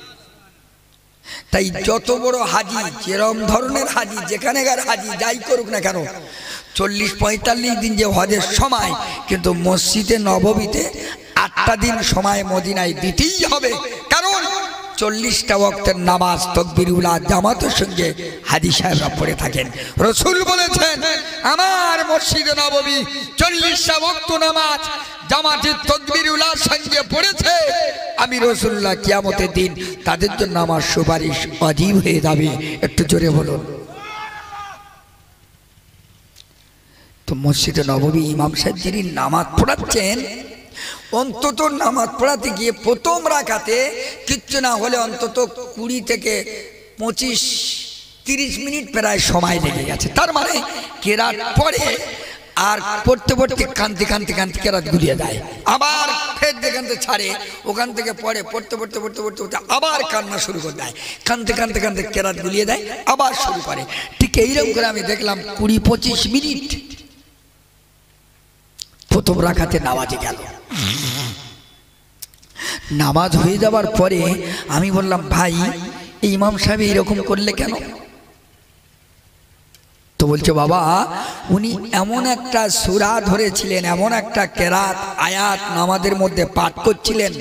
তাই যত বড় হাজি, যেরকম ধরনের হাজি, যেখানেকার হাজি যাই করুক না কেন, চল্লিশ পঁয়তাল্লিশ দিন যে হজের সময়, কিন্তু মসজিদে নববীতে আটটা দিন সময় মদিনায় দিতেই হবে। কারণ চল্লিশটা ওয়াক্তের নামাজ তাকবীরুল্লাহ জামাতের সঙ্গে হাজি সাহেবরা পড়ে থাকেন। রাসূল বলেছেন আমার মসজিদে নববী চল্লিশটা ওয়াক্ত নামাজ জামাতের তাকবীরুল্লাহর সঙ্গে পড়েছে, আমি রাসূলুল্লাহ কিয়ামতের দিন তাদের জন্য আমার সুপারিশ ওয়াজিব হয়ে যাবে। একটু জোরে বলুন। তো মসজিদে নববী ইমাম সাহেব যিনি নামাজ পড়াচ্ছেন, অন্তত নামাজ পড়াতে গিয়ে প্রথম রাকাতে কিচ্ছু না হলে অন্তত কুড়ি থেকে পঁচিশ তিরিশ মিনিট প্রায় সময় লেগে গেছে। তার মানে কেরাত পড়ে আর পড়তে পড়তে কান্তি কান্তি কান্তি কেরাত গুলিয়ে যায়, আবার ফের যেখান থেকে ছাড়ে ওখান থেকে পড়ে, পড়তে পড়তে পড়তে পড়তে পড়তে আবার কান্না শুরু করে দেয়, কানতে কানতে কানতে কেরাত গুলিয়ে দেয়, আবার শুরু করে। ঠিক এইরকম করে আমি দেখলাম কুড়ি পঁচিশ মিনিট প্রথম রাকাতে নামাজে গেল। নামাজ হয়ে যাবার পরে আমি বললাম ভাই এই ইমাম সাহেব এরকম করলে কেন? তো বলছে বাবা উনি এমন একটা সূরা ধরেছিলেন, এমন একটা কেরাত আয়াত নামাজের মধ্যে পাঠ করছিলেন,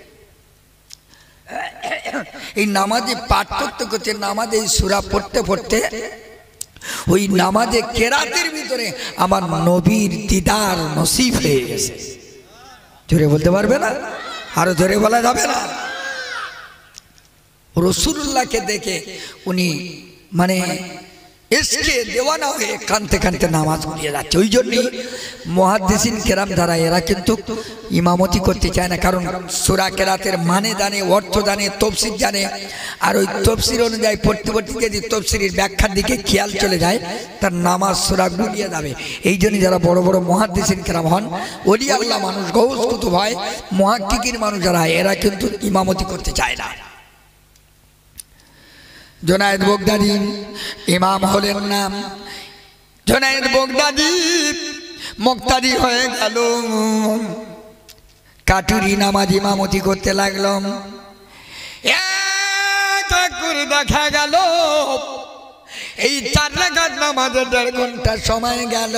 এই নামাজে পাঠ করতে করতে নামাজে সূরা পড়তে পড়তে ওই নামাজে কেরাতের ভিতরে আমার নবীর দিদার নসিব হয়ে গেছে। জোরে বলতে পারবে না? আরো জোরে বলা যাবে না? রাসূলুল্লাহকে দেখে উনি মানে এসকে দেওয়ানা হয়ে কানতে কানতে নামাজ পড়িয়ে যাচ্ছে। ওই জন্যই মুহাদ্দিসিন কেরাম যারা এরা কিন্তু ইমামতি করতে চায় না, কারণ সূরা কেরাতের মানে জানে, অর্থ জানে, তফসির জানে। আর ওই তফসির অনুযায়ী পড়তে পড়তে যদি তফসিরের ব্যাখ্যার দিকে খেয়াল চলে যায় তার নামাজ সূরা গুলিয়ে যাবে। এই জন্য যারা বড় বড় মুহাদ্দিসিন কেরাম হন, ওলি আল্লাহ মানুষ, গৌস কুতুব হয়, মুহাক্কিকিন মানুষ যারা, এরা কিন্তু ইমামতি করতে চায় না। জুনায়েদ বাগদাদী ইমাম হলেন না, জুনায়েদ বাগদাদী মুক্তাদি হয়ে গেল, কাটুরি নামাজ ইমামতি করতে লাগলো। করে দেখা গেল এই চার রাকাত নামাজের দেড় ঘন্টা সময় গেল,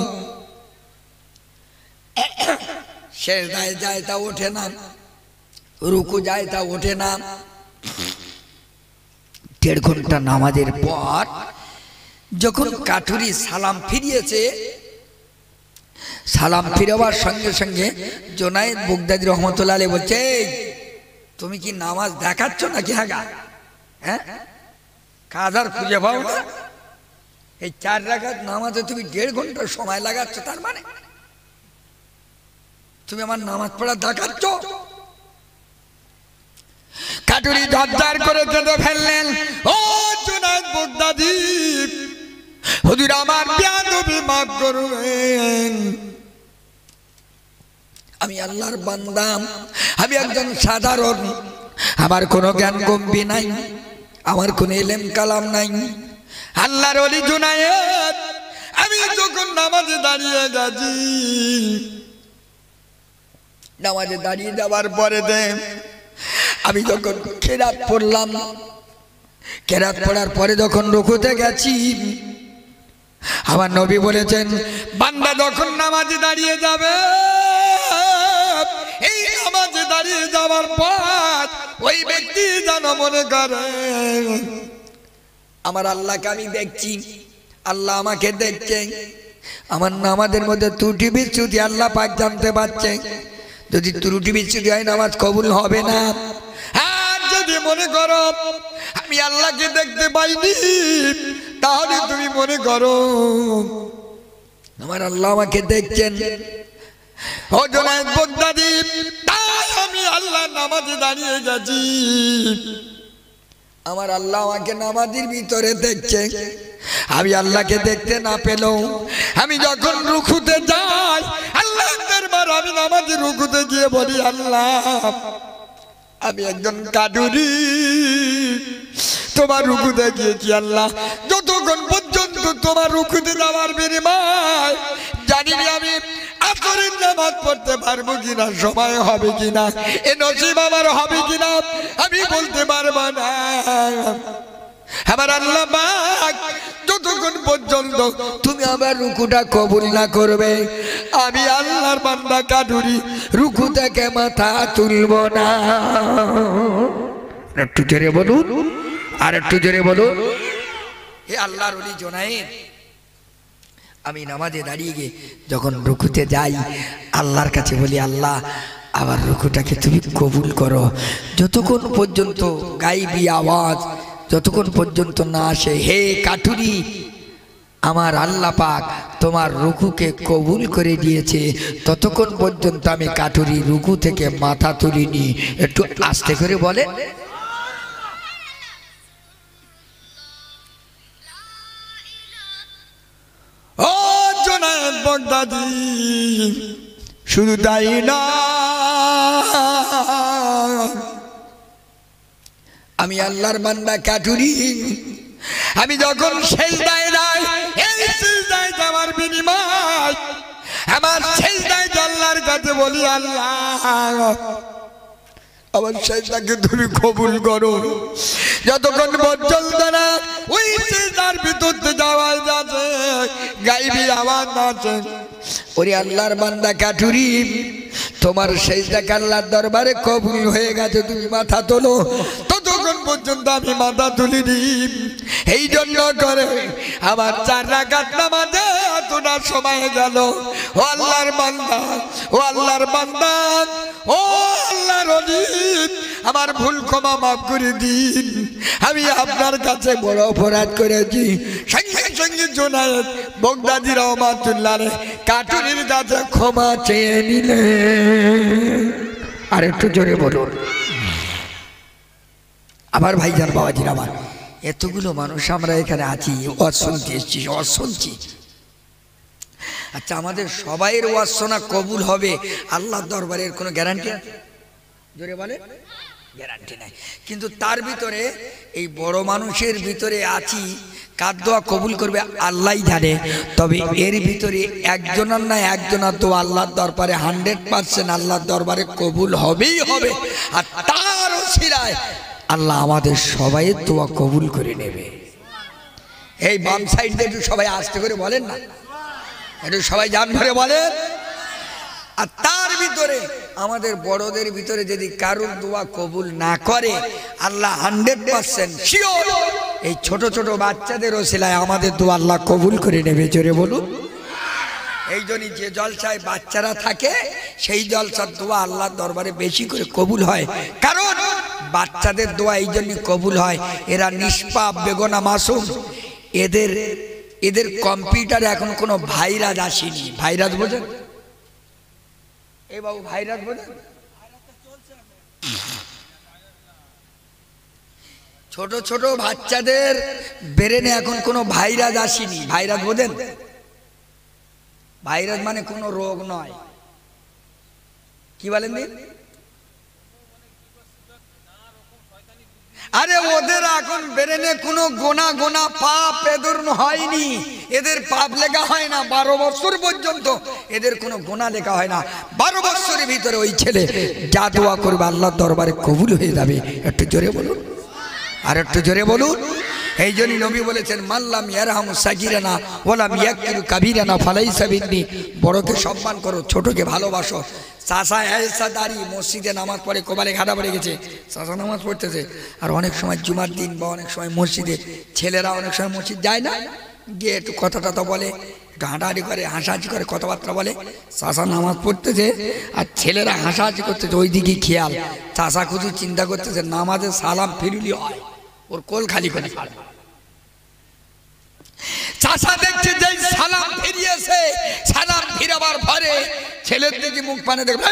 সেজদায় যায় তা ওঠে না, রুকু যায় তা ওঠে না। দেড় ঘন্টা নামাজের পর যখন কাঠুরি সালাম ফিরিয়েছে, সালাম ফিরবার সঙ্গে সঙ্গে জুনায়েদ বাগদাদী রহমতুল্লাহ আলাইহি বলছে তুমি কি নামাজ দেখাচ্ছ নাকি? হাগা হ্যাঁ কাজার খুঁজে পাও না? এই চার রাকাত নামাজে তুমি দেড় ঘন্টা সময় লাগাচ্ছ, তার মানে তুমি আমার নামাজ পড়া দেখাচ্ছ? কাটুরি ঝরঝর করে কেঁদে ফেললেন, ও জুনায়েদ বাগদাদী হুজুর আমার বেয়াদবি মাফ করবেন, আমি আল্লাহর বান্দা, আমি একজন সাধারণ, আমার কোনো জ্ঞান গম্ভীর নাই, আমার কোনো ইলম কালাম নাই। আল্লাহর ওলি জুনায়েদ আমি যখন নামাজে দাঁড়িয়ে গেছি, নামাজে দাঁড়িয়ে যাওয়ার পরে দে আমি যখন কেরাত পড়লাম, কেরাত পড়ার পরে যখন রুকুতে গেছি, আমার নবী বলেছেন বান্দা যখন নামাজে দাঁড়িয়ে যাবে, এই নামাজে দাঁড়িয়ে যাওয়ার পর ওই ব্যক্তি যেন মনে করে আমার আল্লাহকে আমি দেখছি, আল্লাহ আমাকে দেখছে, আমার নামাজের মধ্যে ত্রুটি বিচ্যুতি আল্লাহ পাক জানতে পারছে। যদি ত্রুটি বিচ্যুতি হয় নামাজ কবুল হবে না। আর যে যদি মনে করো আমি আল্লাহকে দেখতে পাইনি, তাহলে তুমি মনে করো আমার আল্লাহ আমাকে দেখছেন। ও জোনায়েদ বাগদাদী, তাই আমি আল্লাহ নামাজে দাঁড়িয়ে গেছি, আমার আল্লাহ আমাকে নামাজের ভিতরে দেখছে। আমি আল্লাহকে দেখতে না পেলেও আমি যখন রুকুতে যাই আল্লাহর দরবারে, আমি নামাজে রুকুতে গিয়ে বলি আল্লাহ আমি একজন কাঠুরি, তোমার রুকুতে গিয়েছি আল্লাহ, যতক্ষণ পর্যন্ত তোমার রুকুতে যাওয়ার বিনিময় জানি না আমি আসরের নামাজ পড়তে পারবো কিনা, সময় হবে কিনা, এ নসিব আমার হবে কিনা আমি বলতে পারবো না। আমার আল্লাহ পাক যতক্ষণ পর্যন্ত তুমি আমার রুকুটা কবুল না করবে আমি আল্লাহর বান্দা কাঠুরি রুকু থেকে মাথা তুলব না। একটু জোরে বলুন, আর একটু জোরে বলুন। হে আল্লাহর ওলি জোনায়েদ, আমি নামাজে দাঁড়িয়ে গিয়ে যখন রুকুতে যাই আল্লাহর কাছে বলি আল্লাহ আমার রুকুটাকে তুমি কবুল করো। যতক্ষণ পর্যন্ত গাইবি আওয়াজ যতক্ষণ পর্যন্ত না আসে, হে কাঠুরি আমার আল্লাহ পাক তোমার রুকুকে কবুল করে দিয়েছে, ততক্ষণ পর্যন্ত আমি কাঠুরি রুকু থেকে মাথা তুলিনি। একটু আস্তে করে বলে। ও জোনায়েদ বাগদাদী, শুধু তাই না, আমি আল্লাহর বান্দা কাঠুরি, আমি যখন সেজদায় যাই এই সেজদায় যাওয়ার বিনিময় আমার সেজদায় আল্লাহর কাছে বলি আল্লাহ আমার সেজদাকে তুমি কবুল করো। যতক্ষণ পর্যন্ত না ওই সেজদার ভিতর যাওয়া যাচ্ছে গাইবি আওয়াজ আছে, ওরে আল্লাহর বান্দা কাঠুরি তোমার সেজদাকে আল্লাহর দরবারে কবুল হয়ে গেছে, তুমি মাথা তোলো। ততক্ষণ পর্যন্ত আমি মাথা তুলিনি। এই জন্য করে আমার চার রাকাত নামাজে এতটা সময় গেল। ও আল্লাহর বান্দা, ও আল্লাহর বান্দা, ও আল্লাহর ওলি, আমার ভুল ক্ষমা মাফ করে দিন, আমি আপনার কাছে বড় অপরাধ করেছি। সঙ্গে সঙ্গে জোনায়েদ বাগদাদী রহমাতুল্লাহ কাঠুরির কাছে ক্ষমা চেয়ে নিলেন। আর একটু জোরে বলুন। আমার ভাইজান বাবাজির, আমার এতগুলো মানুষ আমরা এখানে আছি, ওয়াজ শুনতে এসছি, ওয়াজ শুনছি। আচ্ছা, আমাদের সবাইয়ের ওয়াজ শোনা কবুল হবে আল্লাহর দরবারের কোনো গ্যারান্টি আছে? জোরে বলে, গ্যারান্টি নাই। কিন্তু তার ভিতরে এই বড় মানুষের ভিতরে আছি, কার দোয়া কবুল করবে আল্লাহই জানে। তবে এর ভিতরে একজনের না একজনের দোয়া আল্লাহর দরবারে হান্ড্রেড পার্সেন্ট আল্লাহর দরবারে কবুল হবেই হবে। আর তার ওসিলায় আল্লাহ আমাদের সবাইয়ের দোয়া কবুল করে নেবে। এই বাম সাইড দিয়ে একটু সবাই আস্তে করে বলেন না, একটু সবাই জান ধরে বলেন। আর তার ভিতরে আমাদের বড়দের ভিতরে যদি কারুর দোয়া কবুল না করে আল্লাহ হান্ড্রেড পার্সেন্ট শিওর এই ছোট ছোট বাচ্চাদের ওসিলায় আমাদের দোয়া আল্লাহ কবুল করে নেবে। জোরে বলুন। এই জন্যই যে জলসায় বাচ্চারা থাকে সেই জলসার দোয়া আল্লাহর দরবারে বেশি করে কবুল হয়, কারণ বাচ্চাদের দোয়া এই জন্য কবুল হয়, এরা নিষ্পাপ বেগনা মাসুম। এদের এদের কম্পিউটারে এখন কোনো ভাইরাস আসেনি। ভাইরাস বোঝেন? এই বাবু ভাইরাস বোঝেন? ছোট ছোট বাচ্চাদের ব্রেনে এখন কোনো ভাইরাস আসেনি। ভাইরাস বোঝেন? ভাইরাস মানে কোনো রোগ নয়। কি বলেন দিন? আরে ওদের এখন ব্রেনে কোনো গোনা গোনা পাপ এদের হয়নি, এদের পাপ লেখা হয় না। বারো বছর পর্যন্ত এদের কোনো গোনা লেখা হয় না। বারো বছরের ভিতরে ওই ছেলে যা দোয়া করবে আল্লাহর দরবারে কবুল হয়ে যাবে। একটু জোরে বলুন, আর একটু জোরে বলুন। এই জন্যই নবী বলেছেন মাল্লাম ইয়ারহামু সাগীরানা ওয়ালাম ইয়াকিরু কাবীরানা ফালাইসা মিন্নি। বড়কে সম্মান করো, ছোটকে ভালোবাসো। চাচা এসা দাঁড়িয়ে মসজিদে নামাজ পড়ে, কোবালে ঘাটা পড়ে গেছে, চাচা নামাজ পড়তেছে। আর অনেক সময় জুমার দিন বা অনেক সময় মসজিদে ছেলেরা অনেক সময় মসজিদ যায় না, গিয়ে একটু কথা টথা বলে, ঘাঁটাঘাঁটি করে হাসাহাসি করে কথাবার্তা বলে। চাষা নামাজ পড়তেছে আর ছেলেরা হাসাহাসি করতেছে, ওই দিকে খেয়াল। চাষা খুঁজে চিন্তা করতেছে নামাজে সালাম ফিরুলি হয়, ওর কোল খালি করে ছাড়বে। চাষা দেখছে যে সালাম ফিরিয়েছে, সালাম ফিরাবার পরে ছেলের দিকে মুখ পানে দেখবে,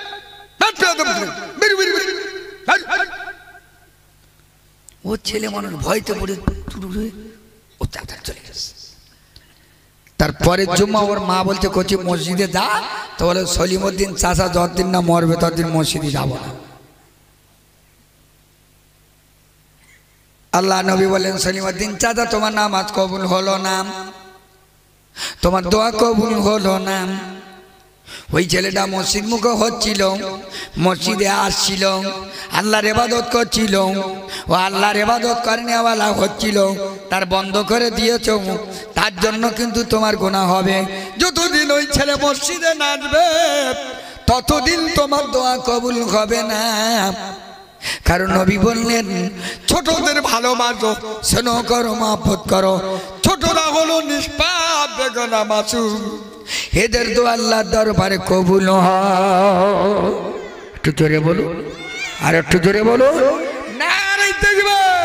ও ছেলে মানুষ ভয়তে পড়ে ও চলে গেছে। তারপরে জুম্মা ওর মা বলতে করছি মসজিদে যা, তো বলে সলিমউদ্দিন চাষা যতদিন না মরবে ততদিন মসজিদে যাব না। আল্লাহ নবী বলেন সলিমউদ্দিন চাচা তোমার নামাজ কবুল হলো না, তোমার দোয়া কবুল হলো না। ওই ছেলেটা মসজিদ মুখে হচ্ছিল, মসজিদে আসছিল, আল্লাহর ইবাদত করছিল, ও আল্লাহর ইবাদত করে নেওয়ালা হচ্ছিল, তার বন্ধ করে দিয়েছ, তার জন্য কিন্তু তোমার গুনাহ হবে। যতদিন ওই ছেলে মসজিদে নাচবে ততদিন তোমার দোয়া কবুল হবে না। কারণ নবী বললেন ছোটদের ভালোবাসো, স্নেহ করো, মহব্বত করো। ছোটরা হলো নিষ্পাপ বেগানা মাসুম, এদের দোয়া আল্লাহর দরবারে কবুল হয়। একটু জোরে বলো, আর একটু জোরে বলো, নারে তাকবীর।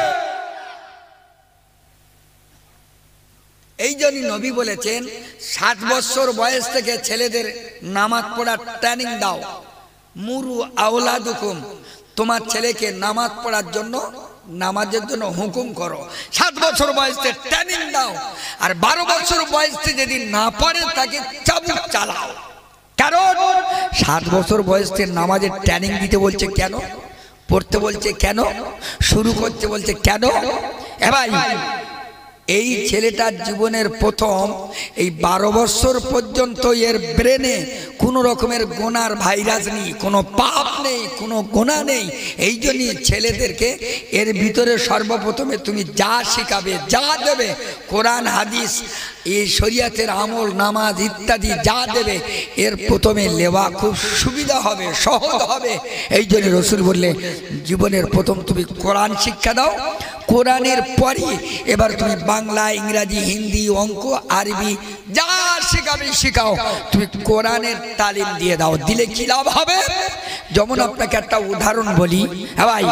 এই জন্য নবী বলেছেন সাত বছর বয়স থেকে ছেলেদের নামাজ পড়ার ট্রেনিং দাও। মুরু আওলাদুকুম, তোমার ছেলেকে নামাজ পড়ার জন্য, নামাজের জন্য হুকুম করো। সাত বছর বয়সে ট্রেনিং দাও, আর বারো বছর বয়সে যদি না পড়ে তাকে চাবুক চালাও। কারণ সাত বছর বয়সে নামাজের ট্রেনিং দিতে বলছে কেন, পড়তে বলছে কেন, শুরু করতে বলছে কেন? এ ভাই, এই ছেলেটার জীবনের প্রথম এই বারো বছর পর্যন্ত এর ব্রেনে কোনো রকমের গোনার ভাইরাস নেই, কোনো পাপ নেই, কোনো গোনা নেই। এই জন্যই ছেলেদেরকে এর ভিতরে সর্বপ্রথমে তুমি যা শেখাবে, যা দেবে, কোরআন হাদিস, এই শরীয়তের আমল, নামাজ ইত্যাদি যা দেবে, এর প্রথমে লেওয়া খুব সুবিধা হবে, সহজ হবে। এই জন্য রসুল বললে জীবনের প্রথম তুমি কোরআন শিক্ষা দাও, কোরআনের পরই এবার তুমি বাংলা, ইংরাজি, হিন্দি, অঙ্ক, আরবি যা শেখাবে শেখাও, তুমি কোরআনের তালিম দিয়ে দাও। দিলে কি লাভ হবে? যেমন আপনাকে একটা উদাহরণ বলি। হ্যাঁ ভাই,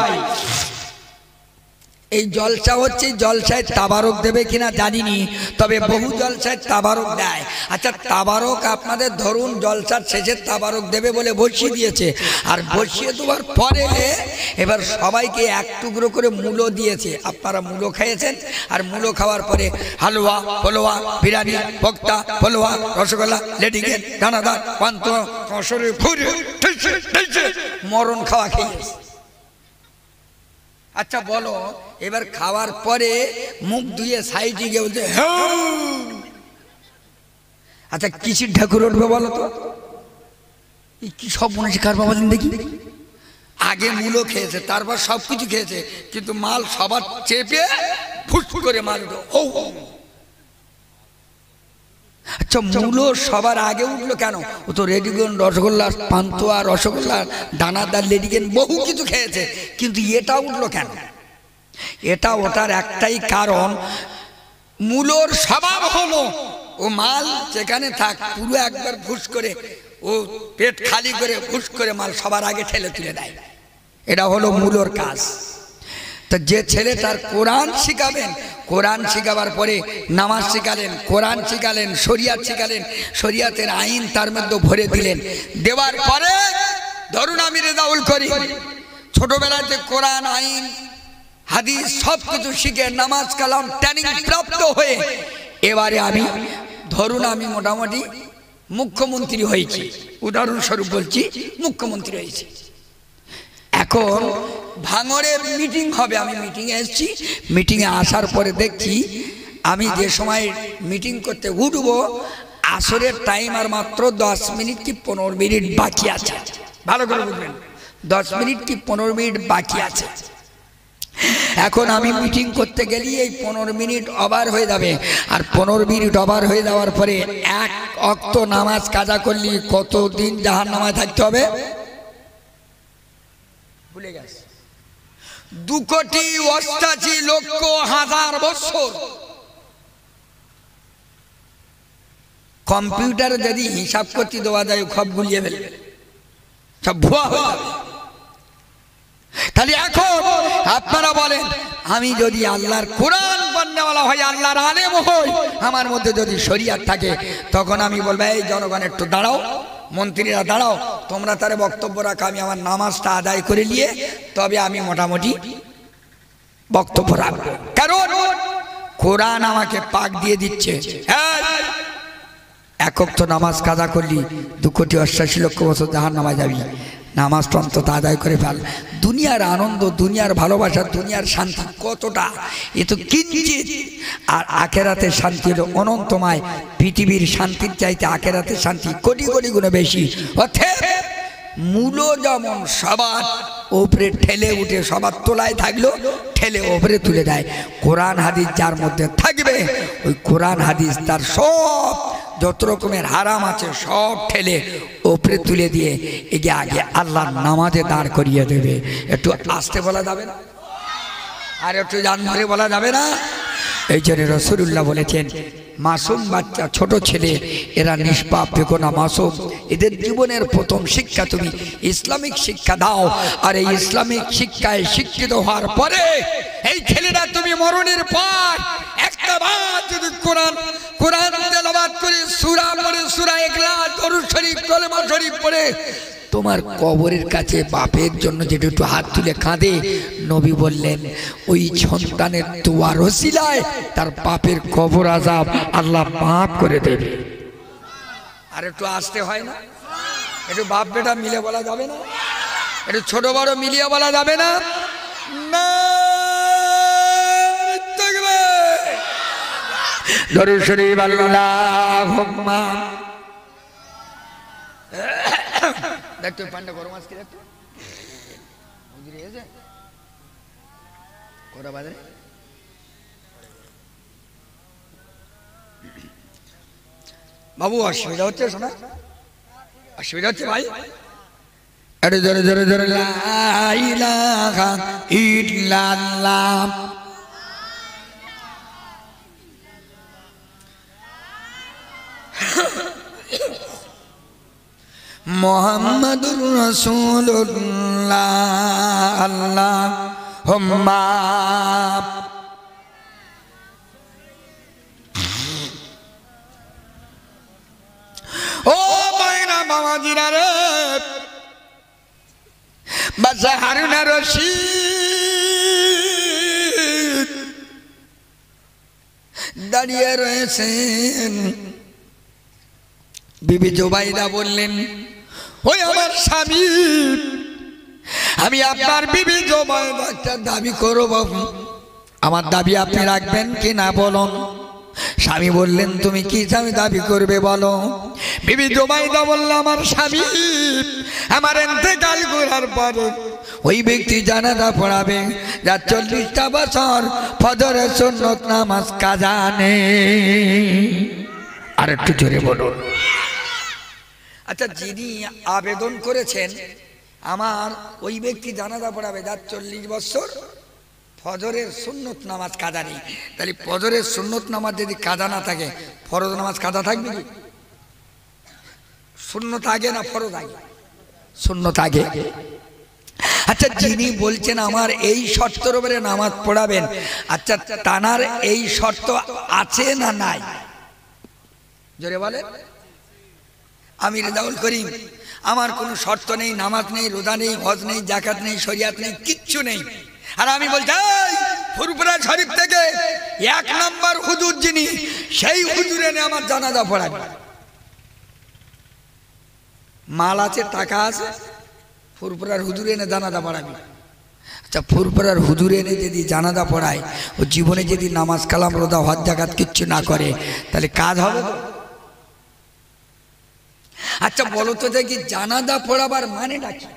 এই জলসা হচ্ছে, জলসায় তাবারক দেবে কিনা জানিনি, তবে বহু জলসায় তাবারক দেয়। আচ্ছা, তাবারক আপনাদের ধরুন জলসার শেষে তাবারক দেবে বলে বসিয়ে দিয়েছে, আর বসিয়ে দেওয়ার পরে এবার সবাইকে এক টুকরো করে মূলো দিয়েছে। আপনারা মূলো খেয়েছেন, আর মূলো খাওয়ার পরে হালুয়া, পোলোয়া, বিরিয়ানি, পোক্তা, পোলোয়া, রসগোল্লা, লেডিকেন, দানাদার, পান্তুয়া, কসরে ফুরে মরণ খাওয়া খেয়েছে। আচ্ছা বলো, এবার খাওয়ার পরে মুখ ধুয়ে সাইডে গিয়ে বলছে আচ্ছা কিসির ঠাকুর উঠবে বলো তো? কি সব মনে হচ্ছে কার বাবা দেখি, আগে মূলো খেয়েছে, তারপর সব কিছু খেয়েছে, কিন্তু মাল সবার চেপে ফুস করে মাল ও। আচ্ছা, মূলো সবার আগে উঠলো কেন? ও তো রেডিগন, রসগোল্লা, পান্তুয়া, রসগোল্লা, দানাদার, লেডিকেন বহু কিছু খেয়েছে, কিন্তু এটা উঠলো কেন? এটা ওটার একটাই কারণ, মূলোর স্বভাব হলো ও মাল যেখানে থাক পুরো একবার ফুস করে, ও পেট খালি করে ফুস করে মাল সবার আগে ঠেলে তুলে দেয়। এটা হলো মূলোর কাজ। তা যে ছেলে তার কোরআন শিখাবেন, কোরআন শিখাবার পরে নামাজ শিখালেন, কোরআন শিখালেন, শরিয়াত শিখালেন, শরিয়াতের আইন তার মধ্যে ভরে দিলেন। দেওয়ার পরে ধরুন আমি রেজাউল করি, ছোটবেলাতে কোরআন, আইন, হাদিস সব কিছু শিখে নামাজ কালাম ট্রেনিং প্রাপ্ত হয়ে এবারে আমি ধরুন আমি মোটামুটি মুখ্যমন্ত্রী হয়েছি, উদাহরণস্বরূপ বলছি, মুখ্যমন্ত্রী হয়েছি। এখন ভাঙড়ে মিটিং হবে, আমি মিটিংয়ে এসেছি। মিটিংয়ে আসার পরে দেখছি আমি যে সময় মিটিং করতে উঠবো, আসরের টাইম আর মাত্র দশ মিনিট কি পনেরো মিনিট বাকি আছে। ভালো করে বুঝবেন, দশ মিনিট কি পনেরো মিনিট বাকি আছে। এখন আমি মিটিং করতে গেলে এই পনেরো মিনিট ওভার হয়ে যাবে, আর পনেরো মিনিট ওভার হয়ে যাওয়ার পরে এক ওয়াক্ত নামাজ কাজা করলে কতদিন জাহান্নামায় থাকতে হবে? ভুলে গেছে, দু কোটি অষ্টাশি লক্ষ হাজার বছর। কম্পিউটারে যদি হিসাব করতে দেওয়া যায় সব গুলিয়ে ফেলবে, সব ভুয়া হয়ে যাবে। তাহলে এখন আপনারা বলেন, আমি যদি আল্লাহর কোরআন বান্নাওয়ালা হই, আল্লাহর আলেম হই, আমার মধ্যে যদি শরীয়ত থাকে, তখন আমি বলবো এই জনগণ একটু দাঁড়াও, মন্ত্রীরা দাঁড়াও, তোমরা তারে বক্তব্য রাখো, আমি আমার নামাজটা আদায় করে নিয়ে তবে আমি মোটামুটি বক্তব্য রাখবো। কারণ কোরআন আমাকে পাক দিয়ে দিচ্ছে, একক তো নামাজ কাজা করলি দু কোটি অষ্টাশি লক্ষ বছর জাহান্নামে যাবি, নামাজটা অন্তত আদায় করে ফেল। দুনিয়ার আনন্দ, দুনিয়ার ভালোবাসা, দুনিয়ার শান্তি কতটা, এ তো কিঞ্চিত। আর আখেরাতের শান্তি হলো অনন্তময়। পৃথিবীর শান্তির চাইতে আখেরাতের শান্তি কোটি কোটি গুণে বেশি। অর্থাৎ মূল যেমন সবার ওপরে ঠেলে উঠে সবার তোলায় থাকলো, ঠেলে ওপরে তুলে দেয়। কোরআন হাদিস যার মধ্যে থাকবে, ওই কোরআন হাদিস তার সব যত রকমের হারাম আছে সব ঠেলে ওপরে তুলে দিয়ে এগে আগে আল্লাহর নামাজে দাঁড় করিয়ে দেবে। একটু আস্তে বলা যাবে না, আর একটু জান ধরে বলা যাবে না? এই জন্য রাসূলুল্লাহ বলেছেন, মাসুম বাচ্চা, ছোট ছেলে, এরা নিষ্পাপ, দেখো না মাসুম, এদের জীবনের প্রথম শিক্ষা তুমি ইসলামিক শিক্ষা দাও। আর এই ইসলামিক শিক্ষায় শিক্ষিত হওয়ার পরে এই ছেলেরা তুমি মরণের পর একটা বার যদি কোরআন কোরআন তেলাওয়াত করে সূরা পড়ে, সূরা ইখলাস, দরুদ শরীফ, কলেমা শরীফ পড়ে, তোমার কবরের কাছে বাপের জন্য যেটা একটু হাত তুলে কাঁদে, নবী বললেন ওই সন্তানের দোয়ার ওসিলায় তার বাপের কবর আযাব আল্লাহ মাফ করে দেবে। আর একটু আসতে হয় না? একটু বাপ বেটা মিলে বলা যাবে না? একটু ছোট বড় মিলিয়ে বলা যাবে না? না, দরুদ শরীফ আল্লাহুম্মা। দেখতে পান্ডা গরম আজকে দেখতে বুঝিয়ে এসে কোরা বাজে। বাবু অসুবিধা হচ্ছে, শোনা অসুবিধা হচ্ছে ভাই? আরে জোরে জোরে জোরে লা ইলাহা ইল্লাল্লাহ মুহাম্মাদুর রাসূলুল্লাহ আল্লাহুম্মা। ও বাইনা বাবাজিরা রে, বাদশা হারুন আর রশিদ দাঁড়িয়ে রয়েছেন। বিবি জুবাইদা বললেন, ওই আমার স্বামী, আমি আপনার বিবি জুবাইদা একটা দাবি করব, আমার দাবি আপনি রাখবেন কি না বলুন। স্বামী বললেন, তুমি কি স্বামী দাবি করবে বলো। বিবি জুবাইদা বলল, আমার স্বামী আমার ইন্তেকাল করার পরে ওই ব্যক্তি জানাজা পড়াবে যার চল্লিশটা বছর ফজরের সুন্নত নামাজ কাজা নেই। আর একটু জোরে বলুন। আচ্ছা, যিনি আবেদন করেছেন আমার ওই ব্যক্তি জানাজা পড়াবে যার চল্লিশ বছর ফজরের সুন্নত নামাজ কাজা নেই, তাহলে ফজরের সুন্নত নামাজ যদি কাজা না থাকে, ফরজ নামাজ কাজা থাকবে কি? সুন্নত আগে না ফরজ আগে? সুন্নত আগে। আচ্ছা, যিনি বলছেন আমার এই শর্তের উপরে নামাজ পড়াবেন, আচ্ছা তানার এই শর্ত আছে না নাই? জোরে বলেন। আমি রেজাউল করিম, আমার কোনো শর্ত নেই, নামাজ নেই, রোজা নেই, হজ নেই, যাকাত নেই, শরিয়াত নেই, কিচ্ছু নেই। আর আমি বলছি ফুরফুরা শরীফ থেকে এক নম্বর হুজুর যিনি, সেই হুজুর এনে আমার জানাজা পড়াবে। মাল আছে, টাকা আছে, ফুরফুরার হুজুর এনে জানাজা পড়াবে। আচ্ছা, ফুরফুরার হুজুর এনে যদি জানাজা পড়ায়, ও জীবনে যদি নামাজ কালাম রোজা হজ যাকাত কিচ্ছু না করে, তাহলে কাজ হবে? আচ্ছা বলো তো দেখি, জানাজা পড়াবার মানে নাকি?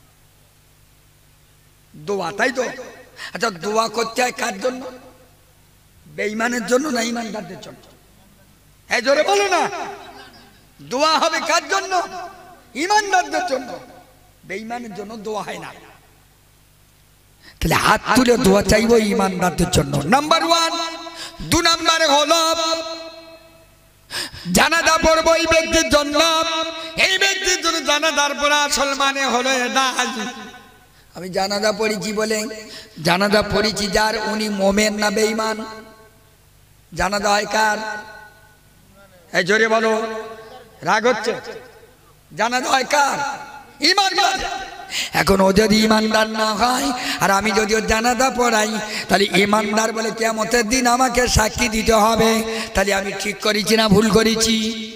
দোয়া, তাই তো? আচ্ছা, দোয়া করতে হয় কার জন্য? বেঈমানের জন্য না ঈমানদারদের জন্য? হ্যাঁ জোরে বলো না। দোয়া হবে কার জন্য? ঈমানদারদের জন্য। বেঈমানের জন্য দোয়া হয় না। তাহলে হাত তুলে দোয়া চাইবো ঈমানদারদের জন্য, নাম্বার ওয়ান। দু নম্বরে হলো জানাজা পড়বো এই ব্যক্তির জন্য, এই ব্যক্তির জন্য জানাজার পড়া আসল মানে হলো এটা। আমি জানাজা পড়েছি বলে, জানাজা পড়েছি যার, উনি মোমেন না বেঈমান? জানাজা হয় কার? এই জোরে বলো, রাগ হচ্ছে। জানাজা হয় কার? ঈমানদার। এখন ও যদি ঈমানদার না হয় আর আমি যদি ওর জানাজা পড়াই, তাহলে ঈমানদার বলে কিয়ামতের দিন আমাকে সাক্ষী দিতে হবে। তাহলে আমি ঠিক করেছি না ভুল করেছি?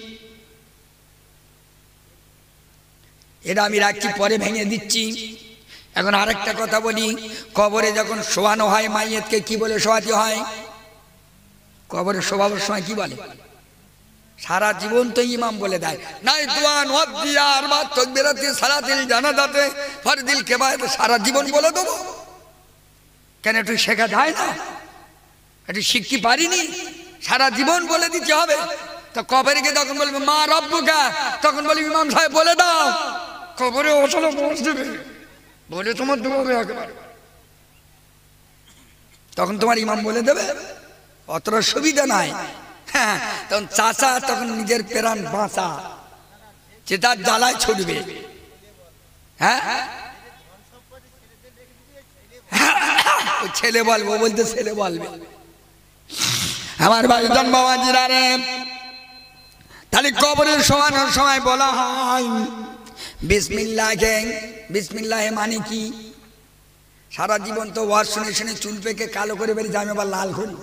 এটা আমি রাখছি, পরে ভেঙে দিচ্ছি। এখন আরেকটা কথা বলি, কবরে যখন শোয়ানো হয় মাইয়েতকে কি বলে শোয়াতে হয়? কবরে শোয়াবার সময় কি বলে? সারা জীবন তো ইমাম বলে দেয়, নাই দোয়ান ওয়াদিয়ার বা তাকবীরাতে সালাতিল জানাজাতে ফরদিল কিফায়াতে, সারা জীবন বলে দেবো কেন? একটু শেখা যায় না? একটু শিখতে পারিনি? সারা জীবন বলে দিতে হবে। তো কবরে গিয়ে তখন বলবে মা রব্বুকা, তখন বলি ইমাম সাহেব বলে দাও। কবরে ওঠলো বসবে বলে তোমার দেবে একেবারে, তখন তোমার ইমাম বলে দেবে, অতটা সুবিধা নাই। হ্যাঁ, তখন চাচা তখন নিজের প্রাণ বাঁচা, যে তার জ্বালায় ছুটবে। হ্যাঁ, ছেলে বলবো বলতে ছেলে বলবে। আমার ভাইজান বাবাজিরা রে, তাহলে কবরের শোয়ানোর সময় বলা হয় বিসমিল্লাহ। বিসমিল্লাহ মানে কি? সারা জীবন তো ওয়াজ শুনে শুনে চুল পেকে কালো করে বেরিয়ে, আমি আবার লাল করি।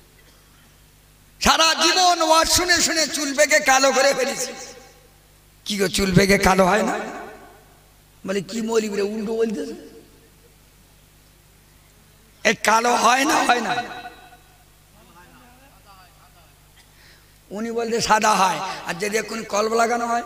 সারা জীবন ওয়াজ শুনে শুনে চুল পেকে কালো করে ফেলেছি। কি গো, চুল পেকে কালো হয় না? বলে কি মরিব রে, উল্টো বলতেছে। এ কালো হয় না? হয় না? উনি বলতে সাদা হয়, আর যদি এখন কলব লাগানো হয়,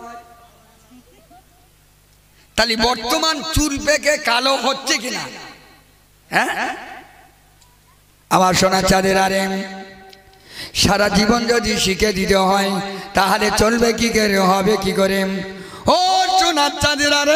তাহলে বর্তমান চুল পেকে কালো হচ্ছে কিনা? হ্যাঁ, আমার সোনা চাঁদের আরে, সারা জীবন যদি শিখে দিতে হয় তাহলে চলবে কি করে, হবে কি করে? ও সোনা চাঁদের আরে,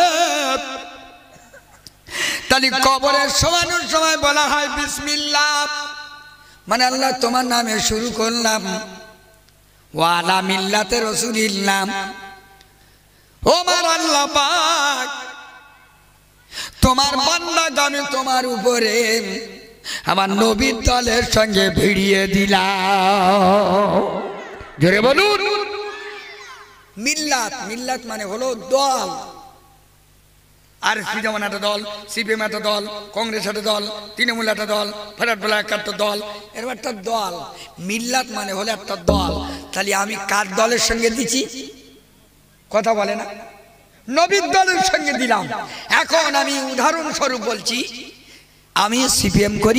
তাহলে কবরের শোয়ানোর সময় বলা হয় বিসমিল্লাহ, মানে আল্লাহ তোমার নামে শুরু করলাম, ওয়ালা মিল্লাতে রাসূলিল্লাহ। ও আমার আল্লাহ পাক, তোমার বান্দা গামে তোমার উপরে আমার নবীর দলের সঙ্গে ভিড়িয়ে দিলাম। জোরে বলুন মিল্লাত। মিল্লাত মানে হলো দল। আর পি যেমন একটা দল, সিপিএম একটা দল, কংগ্রেস একটা দল, তৃণমূল একটা দল, ফেরাট বলা একটা দল, এরকম একটা দল। মিল্লাত মানে হলো একটা দল। তাহলে আমি কার দলের সঙ্গে দিচ্ছি? কথা বলে না, নবীর দলের সঙ্গে দিলাম। এখন আমি উদাহরণস্বরূপ বলছি, আমি সিপিএম করি,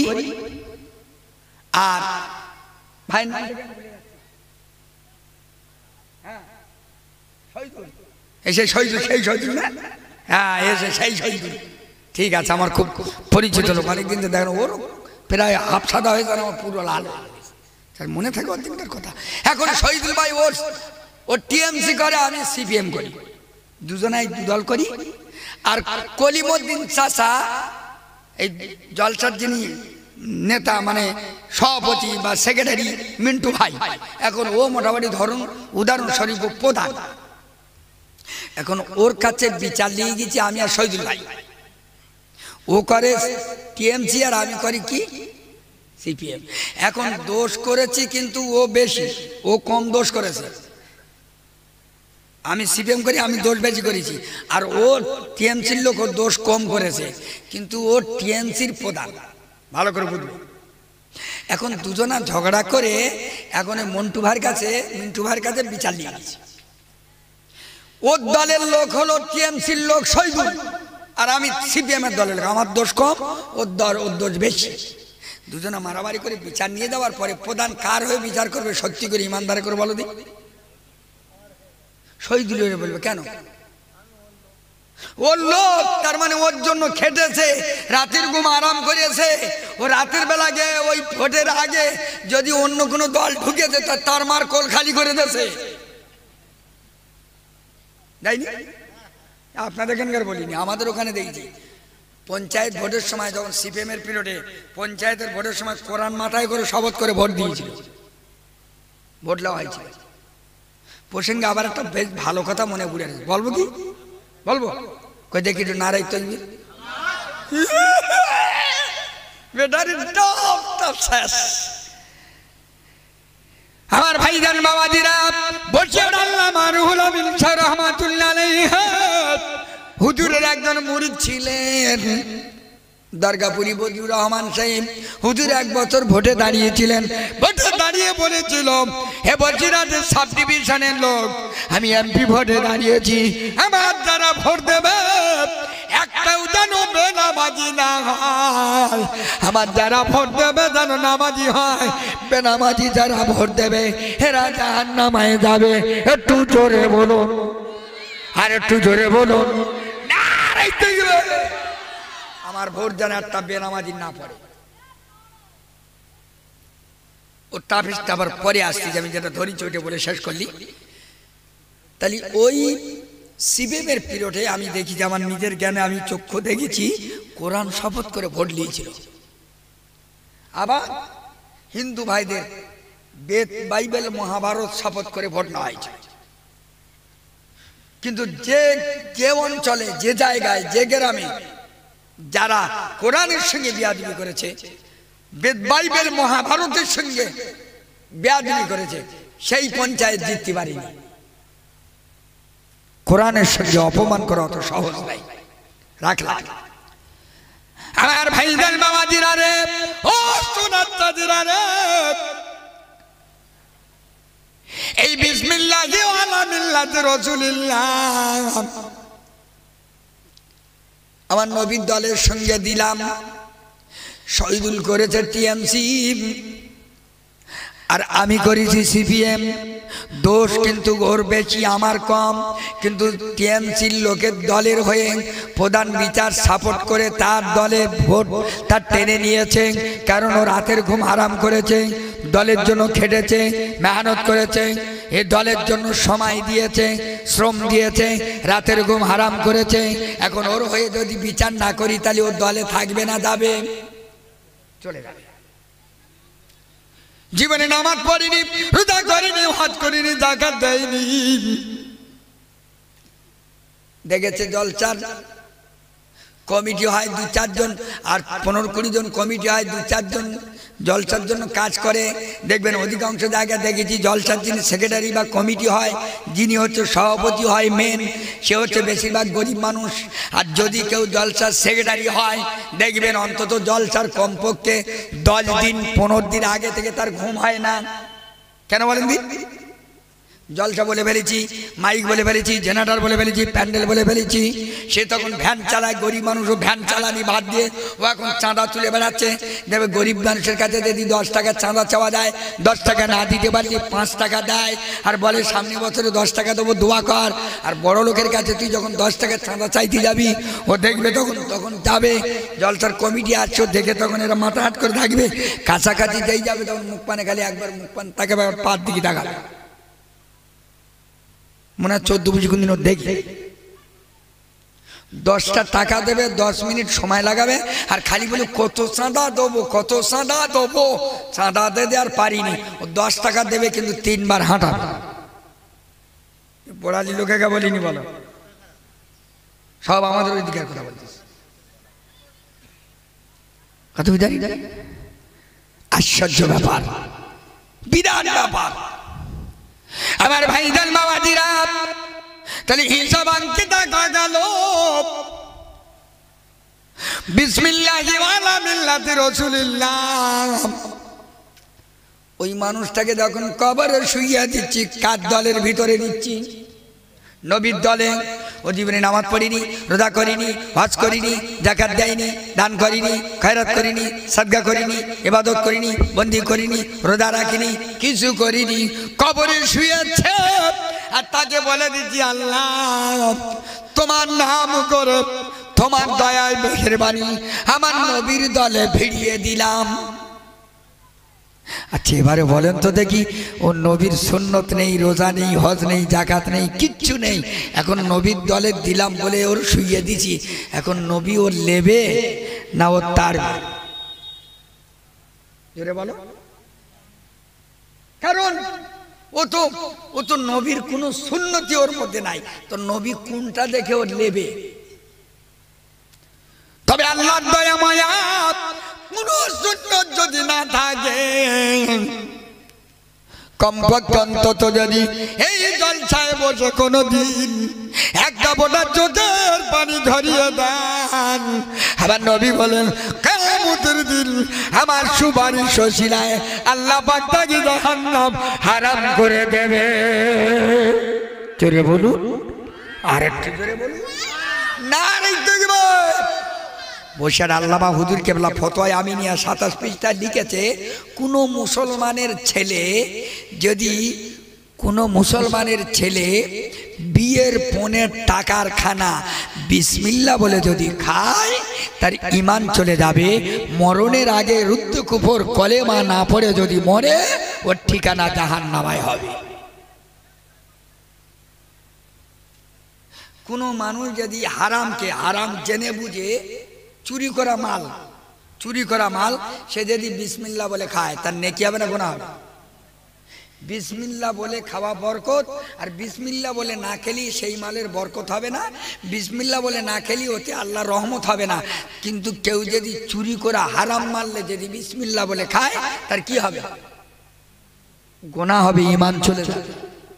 আর ভাই এসে শহীদুল, সেই শহীদুল না? হ্যাঁ, এসে সেই শহীদুল। ঠিক আছে, আমার খুব পরিচিত লোক, অনেকদিন তো দেখেন, ওর প্রায় হাফ সাদা হয়ে যান, আমার পুরো লাল মনে থাকে ওর দিনকার কথা। এখন শহীদুল ভাই ওর ওর টিএমসি করে, আমি সিপিএম করি, দুজনাই দল করি। আর কলিমউদ্দিন চাচা, এই জলসার যিনি নেতা মানে সভাপতি বা সেক্রেটারি, মিন্টু ভাই, এখন ও মোটামুটি ধরুন উদাহরণস্বরূপ প্রধান। এখন ওর কাছে বিচার নিয়ে গেছি আমি আর শহীদুল ভাই। ও করে টিএমসি আর আমি করি কি সিপিএম। এখন দোষ করেছি কিন্তু ও বেশি, ও কম দোষ করেছে। আমি সিপিএম করি, আমি দোষ বেশি করেছি, আর ও টিএমসির লোক, ওর দোষ কম করেছে, কিন্তু ও টিএমসির প্রধান। ভালো করে বুঝবো। এখন দুজনা ঝগড়া করে এখন মন্টু ভাইয়ের কাছে, মিন্টু ভাইয়ের কাছে বিচার নিয়ে গেছে। ওর দলের লোক হলো টিএমসির লোক শহীদুল, আর আমি সিপিএম এর দলের লোক, আমার দোষ কম, ওর দল ওর দোষ বেশি। দুজনা মারামারি করে বিচার নিয়ে যাওয়ার পরে প্রধান কার হয়ে বিচার করবে? সত্যি করে ইমানদার করে বলো দি। শহীদুল বলবে কেন? ওর লোক, তার মানে ওর জন্য খেটেছে, রাতের ঘুম আরাম করেছে। ও রাতের বেলা গিয়ে ওই ভোটের আগে যদি অন্য কোনো দল ঢুকেছে তার মার কোল খালি করে দিয়েছে, যাইনি? আপনাদের এখানকার বলিনি, আমাদের ওখানে দেখছি পঞ্চায়েত ভোটের সময়, যখন সিপিএম এর পিরিয়ডে পঞ্চায়েতের ভোটের সময় কোরআন মাথায় করে শপথ করে ভোট দিয়েছিল, ভোট দেওয়া হয়েছিল। প্রসঙ্গে আবার একটা বেশ ভালো কথা মনে পড়ে আছে, বলবো কি বলবো? কই দেখি একটু নারাই তকবীর। বেটার টপ টপ শেষ। আমার ভাইজান বাবাজিরা বসে আল্লামা রুহুল আমিন শাহ রাহমাতুল্লাহ আলাইহি হুজুরের একজন মুরিদ ছিলেন দরগাপুরি বদিউর রহমান সাহেব। হুজুর এক বছর ভোটে দাঁড়িয়েছিলেন। ভোটে দাঁড়িয়ে বলেছিল, হে বজিরাটের সাব ডিভিশনের লোক, আমি এমপি ভোটে দাঁড়িয়েছি, আমার যারা ভোট দেবে একটাও যেন বেনামাজি না হয়, আমার যারা ভোট দেবে যেন নামাজি হয়, বেনামাজি যারা ভোট দেবে এরা জাহান্নামে যাবে। একটু জোরে বলুন, আর একটু জোরে বলুন। নারায়ে তাকবীর। আমার ভোট যেন একটা বেনামাজি না পড়ে। ও টাফিসটা আবার পরে আসছি, আমি যেটা ধরি চোটে বলে শেষ করলি। তাহলে ওই সিবিএমের পিরিয়ডে আমি দেখি যে আমার নিজের জ্ঞানে আমি চক্ষু দেখেছি কোরআন শপথ করে ভোট নিয়েছিল। আবার হিন্দু ভাইদের বেদ বাইবেল মহাভারত শপথ করে ভোট নেওয়া হয়েছে। কিন্তু যে যে অঞ্চলে যে জায়গায় যে গ্রামে যারা কোরআনের সঙ্গে বেয়াদবি করেছে, বেদ বাইবেল মহাভারতের সঙ্গে বেয়াদবি করেছে, সেই পঞ্চায়েত জিততে পারেনি। কোরআনের সঙ্গে অপমান করা অত সহজ নাই। রাখলাম আমার ভাইজান বাবাজিরা রে, ও সুন্নাতজিরা রে, এই বিসমিল্লাহি ওয়া আলা মিল্লাতি রাসূলিল্লাহ আমার নবীর দলের সঙ্গে দিলাম। শহীদুল করেছে টিএমসি আর আমি করেছি সিপিএম। দোষ কিন্তু ওর বেশি, আমার কম। কিন্তু টিএমসির লোকের দলের হয়ে প্রধান বিচার সাপোর্ট করে তার দলে ভোট তার টেনে নিয়েছে, কারণ ও রাতের ঘুম হারাম করেছে, দলের জন্য খেটেছে, মেহনত করেছে, এই দলের জন্য সময় দিয়েছে, শ্রম দিয়েছে, রাতের ঘুম হারাম করেছে। এখন ওর হয়ে যদি বিচার না করি তাহলে ওর দলে থাকবে না, যাবে, চলে যাবে। জীবনে নামাজ পড়িনি, রোজা করিনি, হজ করিনি, যাকাত দেয়নি। দেখেছে জলসার কমিটি হয় দু চারজন, আর পনেরো কুড়ি জন কমিটি হয় দু চারজন জলসার জন্য কাজ করে। দেখবেন অধিকাংশ জায়গায় দেখেছি জলসার যিনি সেক্রেটারি বা কমিটি হয়, যিনি হচ্ছে সভাপতি হয় মেন, সে হচ্ছে বেশিরভাগ গরিব মানুষ। আর যদি কেউ জলসার সেক্রেটারি হয়, দেখবেন অন্তত জলসার কমপক্ষে দশ দিন পনেরো দিন আগে থেকে তার ঘুম হয় না। কেন বলেন দিন? জলসা বলে ফেলেছি, মাইক বলে ফেলেছি, জেনারেটর বলে ফেলেছি, প্যান্ডেল বলে ফেলেছি। সে তখন ভ্যান চালায়, গরিব মানুষও ভ্যান চালানি বাদ দিয়ে ও এখন চাঁদা তুলে বেড়াচ্ছে। দেখবে গরিব মানুষের কাছে যদি দশ টাকা চাঁদা চাওয়া যায়, দশ টাকা না দিতে পারলে পাঁচ টাকা দেয়, আর বলে সামনে বছরে দশ টাকা দেবো, দোয়া কর। আর বড় লোকের কাছে তুই যখন দশ টাকা চাঁদা চাইতে যাবি, ও দেখবে তখন তখন যাবে। জলসার কমিটি আসছে, দেখে তখন এরা মাথা হাট করে থাকবে, কাছাকাছি যেই যাবে তখন মুখ পানে খালি একবার মুখ পান তাকে পাত দিকে তাকাবে, মনে হয় চোদ্দ বুঝি কোন দিন ওর দেখি। দশটা টাকা দেবে, দশ মিনিট সময় লাগাবে, আর খালি বলে কত চাঁদা দেবো, কত চাঁদা দেবো, চাঁদা দেবে আর পারিনি। ও দশ টাকা দেবে কিন্তু তিনবার হাঁটা। পড়ালি লোকে বলিনি, বলো সব আমাদের ওই দিকের কথা বলছিস। কত জানি আশ্চর্য ব্যাপার, বিরাট ব্যাপার। আমার ভাইজান বাবাজিরা, তাহলে হিসাব আনতে দেখা গেল বিসমিল্লাহি ওয়া আলা মিল্লাতি রাসূলিল্লাহ। ওই মানুষটাকে যখন কবরে শুইয়া দিচ্ছি, কার দলের ভিতরে দিচ্ছি? নবীর দলে। ও জীবনে নামাজ পড়িনি, রোজা করিনি, হজ করিনি, যাকাত দেয়নি, দান করিনি, খয়রাত করিনি, সাদকা করিনি, ইবাদত করিনি, বন্দি করিনি, রোজা রাখিনি, কিছু করিনি, কবরে শুয়েছে। আর তাকে বলে দিচ্ছি, আল্লাহ তোমার নাম করে, তোমার দয়ায় মেহেরবানি আমার নবীর দলে ভিড়িয়ে দিলাম। আচ্ছা এবারে বলেন তো দেখি, ও নবীর সুন্নত নেই, রোজা নেই, হজ নেই, জাকাত নেই, কিচ্ছু নেই, এখন নবীর দলে দিলাম বলে ওর শুইয়ে দিছি, এখন নবী ওর নেবে না ও তার? জোরে বলো। কারণ ও তো ও তো নবীর কোনো সুন্নতি ওর মধ্যে নাই, তো নবী কোনটা দেখে ওর নেবে? তবে আল্লাহর দয়া মায়া কোন সুন্নত যদি না থাকে, কমপক্ষে অন্তত যদি এই জলসায় বসে কোনো দিন একটা ফোঁটা চোখের পানি ধরিয়ে দেন, আবার নবী বলেন কিয়ামতের দিন আমার সুপারিশ ওসিলায় আল্লাহ পাক তাকে জাহান্নাম হারাম করে দেবে। জোরে বলুন, আরেকটু জোরে বলুন, নারী তাকবীর। বসার আল্লামা হুজুর কেবলা ফতোয়া আমিনিয়া সাতাশ পৃষ্ঠা লিখেছে, কোনো মুসলমানের ছেলে যদি কোনো মুসলমানের ছেলে বিয়ের পনের টাকার খানা বিসমিল্লাহ বলে যদি খায় তার ঈমান চলে যাবে। মরণের আগে রুদ্দ কুফর কলেমা না পড়ে যদি মরে ওর ঠিকানা জাহান্নামায় হবে। কোনো মানুষ যদি হারামকে হারাম জেনে বুঝে চুরি করা মাল চুরি করা মাল সে যদি বিসমিল্লাহ বলে খায় তার নেকি হবে না গুনাহ হবে? বিসমিল্লাহ বলে খাওয়া বরকত, আর বিসমিল্লাহ বলে না খেলি সেই মালের বরকত হবে না। বিসমিল্লাহ বলে না খেলি ওতে আল্লাহর রহমত হবে না। কিন্তু কেউ যদি চুরি করা হারাম মারলে যদি বিসমিল্লাহ বলে খায় তার কি হবে? গুনাহ হবে, ঈমান চলে যাবে।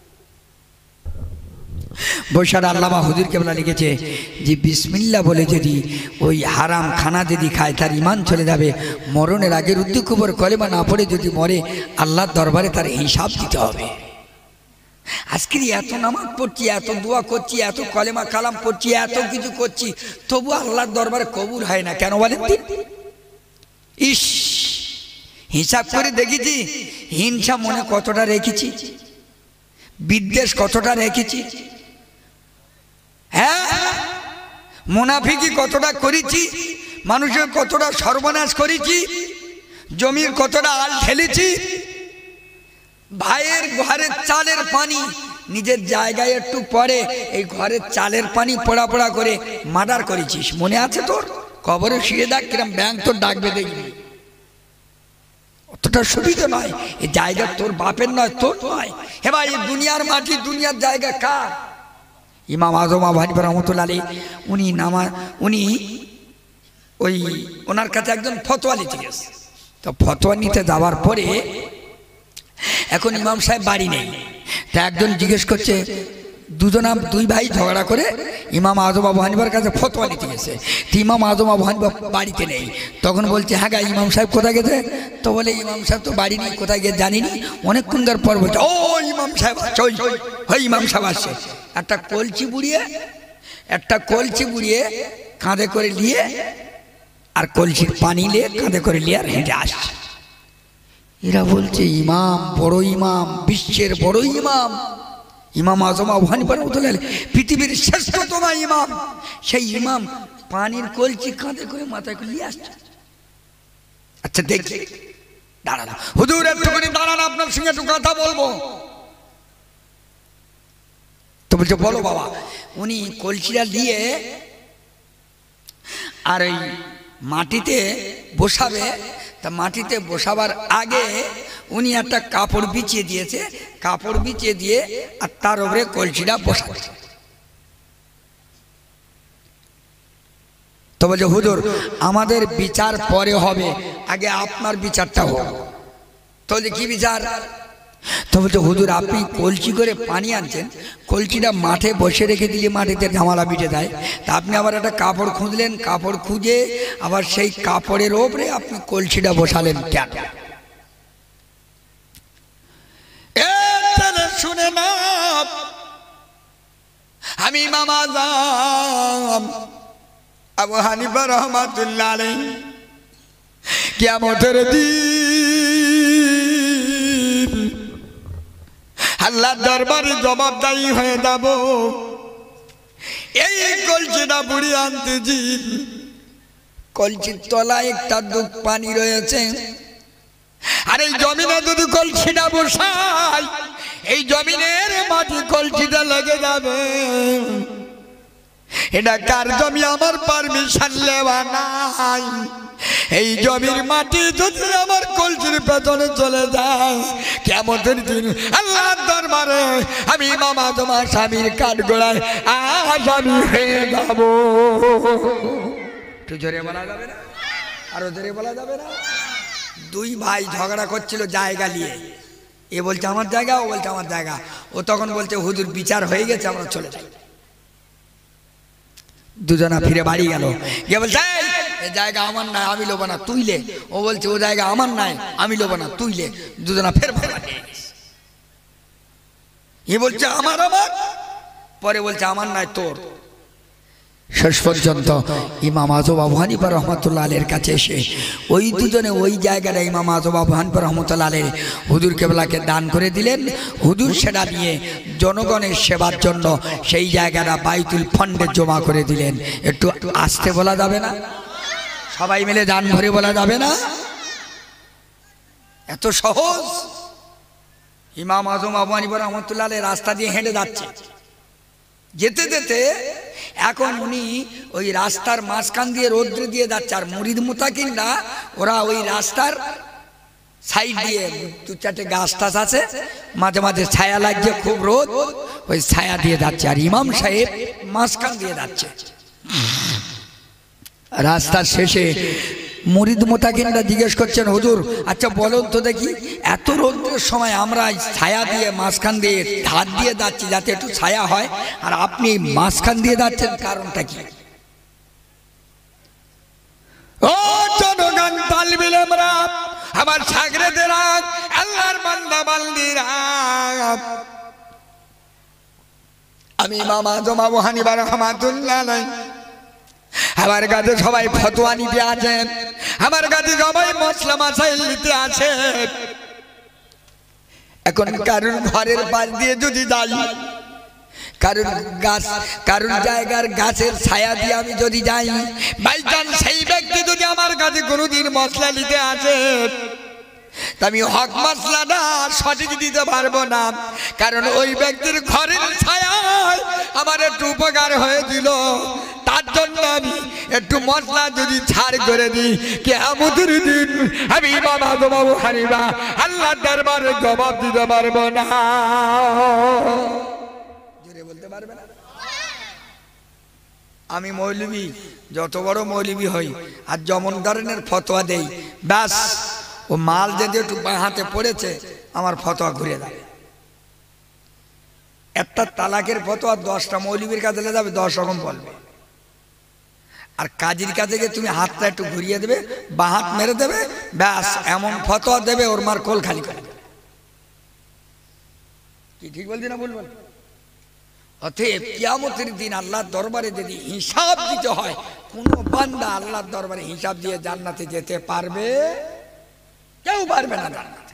বৈশার আল্লামা হুজুর কেবলা লিখেছে যে বিসমিল্লাহ বলে যদি ওই হারাম খানা যদি খায় তার ঈমান চলে যাবে। মরণের আগে রুদ্দু কুফর কলেমা না পড়ে যদি মরে আল্লাহর দরবারে তার হিসাব দিতে হবে। আজকের এত নামাজ পড়ছি, এত দোয়া করছি, এত কলেমা কালাম পড়ছি, এত কিছু করছি, তবু আল্লাহর দরবারে কবুল হয় না কেন বলেন? ইস, হিসাব করে দেখেছি হিংসা মনে কতটা রেখেছি, বিদ্বেষ কতটা রেখেছি, হ্যাঁ মুনাফিকি কতটা করেছি, মানুষের কতটা সর্বনাশ করেছি, জমির কতটা আল ঠেলেছি, ভাইয়ের ঘরের চালের পানি নিজের জায়গায় একটু পরে এই ঘরের চালের পানি পোড়া পোড়া করে মার্ডার করেছিস, মনে আছে তোর? কবরে শুয়ে দেখ কিরম ব্যাংক তোর ডাকবে দেখবি। অতটা সুবিধা নয়, এই জায়গা তোর বাপের নয়, তোর নয়। হে ভাই, এই দুনিয়ার মাটি দুনিয়ার জায়গা কার? ইমাম আজম আবু হানিফা রহমাতুল্লাহ আলাইহি উনি নামা উনি ওই ওনার কাছে একজন ফতোয়া নিতে গেছে। তো ফতোয়া নিতে যাওয়ার পরে এখন ইমাম সাহেব বাড়ি নেই, তা একজন জিজ্ঞেস করছে, দুজনা দুই ভাই ঝগড়া করে ইমাম আজম আবু হানিফার কাছে ফতোয়া নিতে গেছে। তো ইমাম আজম আবু হানিফা বাড়িতে নেই। তখন বলছে, হ্যাঁ গা ইমাম সাহেব কোথায় গেছে? তো বলে ইমাম সাহেব তো বাড়ি নেই, কোথায় গিয়ে জানিনি। অনেকক্ষণ ধর পর বলছে, ও ইমাম সাহেব আসছে, ওই ইমাম সাহেব আসছে। একটা কলচি বুড়িয়ে একটা কলচি বুড়িয়ে কাঁধে করে নিয়ে আর কলসির পানি নিয়ে কাঁধে করে নিয়ে আর হেঁটে আসছে। এরা বলছে, ইমাম, বড় ইমাম, বিশ্বের বড় ইমাম, ইমাম আজম আবু হানিফা রাহমাতুল্লাহ আলাইহি পৃথিবীর শ্রেষ্ঠতম ইমাম, সেই ইমাম পানির কলসি কাঁধে করে মাথায় করে নিয়ে আসছে। আচ্ছা দেখছি, দাঁড়ান হুজুর, একটুখানি দাঁড়ান, আপনার সঙ্গে একটু কথা বলবো। তো বলছে, বলো বাবা। উনি কলসিটা দিয়ে আর ওই মাটিতে বসাবে, তা মাটিতে বসাবার আগে উনি একটা কাপড় বিছিয়ে দিয়েছে, কাপড় বিছিয়ে দিয়ে আর তার উপরে কলসিটা বসাচ্ছে। তো বলছে, হুজুর আমাদের বিচার পরে হবে, আগে আপনার বিচারটা হোক। তো বলছে, কি বিচার? তো বলছে, হুজুর আপনি কলসি করে পানি আনছেন, কলসিটা মাঠে বসে রেখে দিলে মাটিতে ঝামেলা মিটে যায়, তা আপনি আবার একটা কাপড় খুঁজলেন, কাপড় খুঁজে আবার সেই কাপড়ের ওপরে আপনি কলসিটা বসালেন কেন? শুনে না, আমি ইমাম আজম আবু হানিফা রাহমাতুল্লাহ আলাইহি কিয়ামতের দিন আল্লাহর দরবারে জবাবদারি হয়ে যাব। এই কলসিটা বুড়ি আনতেছি, কলসির তলায় একটা দুধ পানি রয়েছে, আর এই জমিনে যদি কলসিটা বসাই এই জমিনের মাটি কলসিটা লেগে যাবে। এটা কার জমি? আমার পারমিশন লেওয়া নাই। এই জমির মাটি যদি আমার কলসির পেছনে চলে যায় কিয়ামতের দিন আল্লাহর দরবারে আমি ইমাম আজম স্বামীর কাঠগোড়ায় আসামি হয়ে যাব। একটু জোরে বলা যাবে না? আরো জোরে বলা যাবে না? দুই ভাই ঝগড়া করছিল জায়গা নিয়ে, এ বলছে আমার জায়গা, ও বলছে আমার জায়গা। ও তখন বলছে হুজুর বিচার হয়ে গেছে, আমরা চলে যাই। দুজনা ফিরে বাড়ি গেল, গিয়ে বলছে এই জায়গা আমার নাই, আমি লোব না, তুই লে। ও বলছে ও জায়গা আমার নাই, আমি লোব না, তুই লে। দুজনা ফের ফের এ বলছে আমার আমার, পরে বলছে আমার নাই তোর। শেষ পর্যন্ত ইমাম আজম আবু হানিফা রহমতুল্লাহ আলাইহির কাছে এসে ওই দুজনে ওই জায়গাটা ইমাম আজম আবু হানিফা রহমতুল্লাহ আলাইহি হুজুর কেবলাকে দান করে দিলেন। হুজুর সেটা নিয়ে জনগণের সেবার জন্য সেই জায়গাটা বাইতুল ফান্ডে জমা করে দিলেন। একটু আস্তে বলা যাবে না? সবাই মিলে দান ভরে বলা যাবে না? এত সহজ। ইমাম আজম আবু হানিফা রহমতুল্লাহ আলাইহি রাস্তা দিয়ে হেঁটে যাচ্ছে, যেতে যেতে এখন উনি ওই রাস্তার মাঝখান দিয়ে রোদ্রে দিয়ে যাচ্ছে, আর মুরিদ মুতাকিনরা ওরা ওই রাস্তার সাইড দিয়ে দু চারটে গাছ টাছ আছে, মাঝে মাঝে ছায়া লাগছে, খুব রোদ, ওই ছায়া দিয়ে যাচ্ছে, আর ইমাম সাহেব মাঝখান দিয়ে যাচ্ছে। রাস্তার শেষে মুরিদ মুতাকিনরা জিজ্ঞেস করছেন হুজুর আচ্ছা বলুন তো দেখি, এত রোদ্রের সময় আমরা ছায়া দিয়ে মাঝখান দিয়ে ধার দিয়ে যাচ্ছি যাতে একটু ছায়া হয়, আর আপনি মাঝখান দিয়ে যাচ্ছেন, কারণটা কি? ও জনগণ, তালিবিল আমরা, আমার সাগরেদেরা, আল্লাহর বান্দা বান্দিরা, আমি ইমাম আজম আবু হানিফা রাহমাতুল্লাহ আলাইহি, আমার কাছে সবাই ফতোয়া নিতে আছেন, আমার কাছে সবাই মসলা মাসাইল নিতে আছে। এখন কারুর ঘরের পাশ দিয়ে যদি যাই, কারুর গাছ, কারুর জায়গার গাছের ছায়া দিয়ে আমি যদি যাই, বাই চান্স সেই ব্যক্তি যদি আমার কাছে কোনোদিন মশলা নিতে আসে, আমি হক মশলাটা সঠিক দিতে পারবো না, কারণ ওই ব্যক্তির ঘরের ছায়ায় আমার একটু উপকার হয়ে দিল, তার জন্য আমি একটু মশলা যদি ছাড় করে দিই, কিয়ামতের দিন আমি ইমাম আজম আবু হানিফা আল্লাহর দরবারে জবাব দিতে পারবো না। জোরে বলতে পারবে না? আমি মৌলবি, যত বড় মৌলবি হই আর যেমন ধরনের ফতোয়া দেই, ব্যাস ও মাল যদি একটু বাঁ হাতে পড়েছে আমার ফতোয়া ঘুরে যাবে। একটা তালাকের ফতোয়া দশটা মৌলবীর কাছে যাবে, দশ রকম বলবে, আর কাজীর কাছে গিয়ে তুমি হাতটা একটু ঘুরিয়ে দেবে, বাঁ হাত মেরে দেবে, ব্যাস এমন ফতোয়া দেবে ওর মার কোল খালি করে দেবে। কি ঠিক বলছি না বলবেন? অতএব কিয়ামতের দিন আল্লাহর দরবারে যদি হিসাব দিতে হয়, কোন বান্দা আল্লাহর দরবারে হিসাব দিয়ে জান্নাতে যেতে পারবে? কেউ পারবে না জান্নাতে।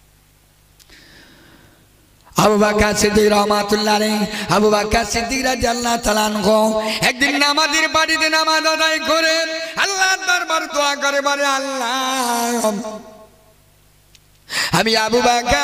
আবু বকর সিদ্দিক রাহমাতুল্লাহ আলাইহি, আবু বকর সিদ্দিক রাদিয়াল্লাহু তাআলা আনহু একদিন নামাজের বাড়িতে নামাজ আদায় করে আল্লাহর দরবারে দোয়া করে, বলে আল্লাহ আমি আবু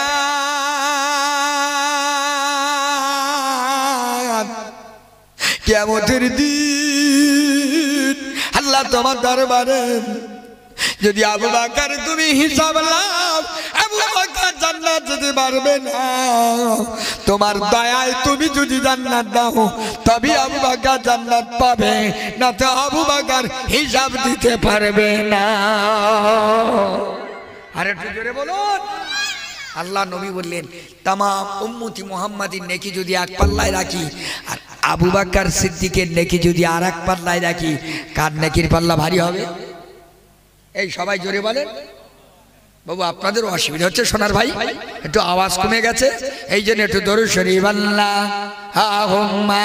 বকর কিয়ামতের দিন আল্লাহ তোমার দরবারে যদি আবু বকর তুমি হিসাব লাও, আবু বকর জান্নাত যেতে পারবে না, তোমার দয়ায় তুমি যদি জান্নাত দাও তবে আবু বকর জান্নাত পাবে, না তো আবু বকর হিসাব দিতে পারবে না। আর একটু জোরে বলুন। আল্লাহ নবী বললেন তামাম উম্মতি মুহাম্মাদির নেকি যদি এক পাল্লায় রাখি, আর আবু বকর সিদ্দিকের নেকি যদি আর এক পাল্লায় রাখি, কার নেকির পাল্লা ভারী হবে? এই সবাই জোরে বলেন। বাবু আপনাদের অসুবিধা হচ্ছে সোনার ভাই, একটু আওয়াজ কমে গেছে, এই জন্য একটু দরুদ শরীফ আল্লাহুম্মা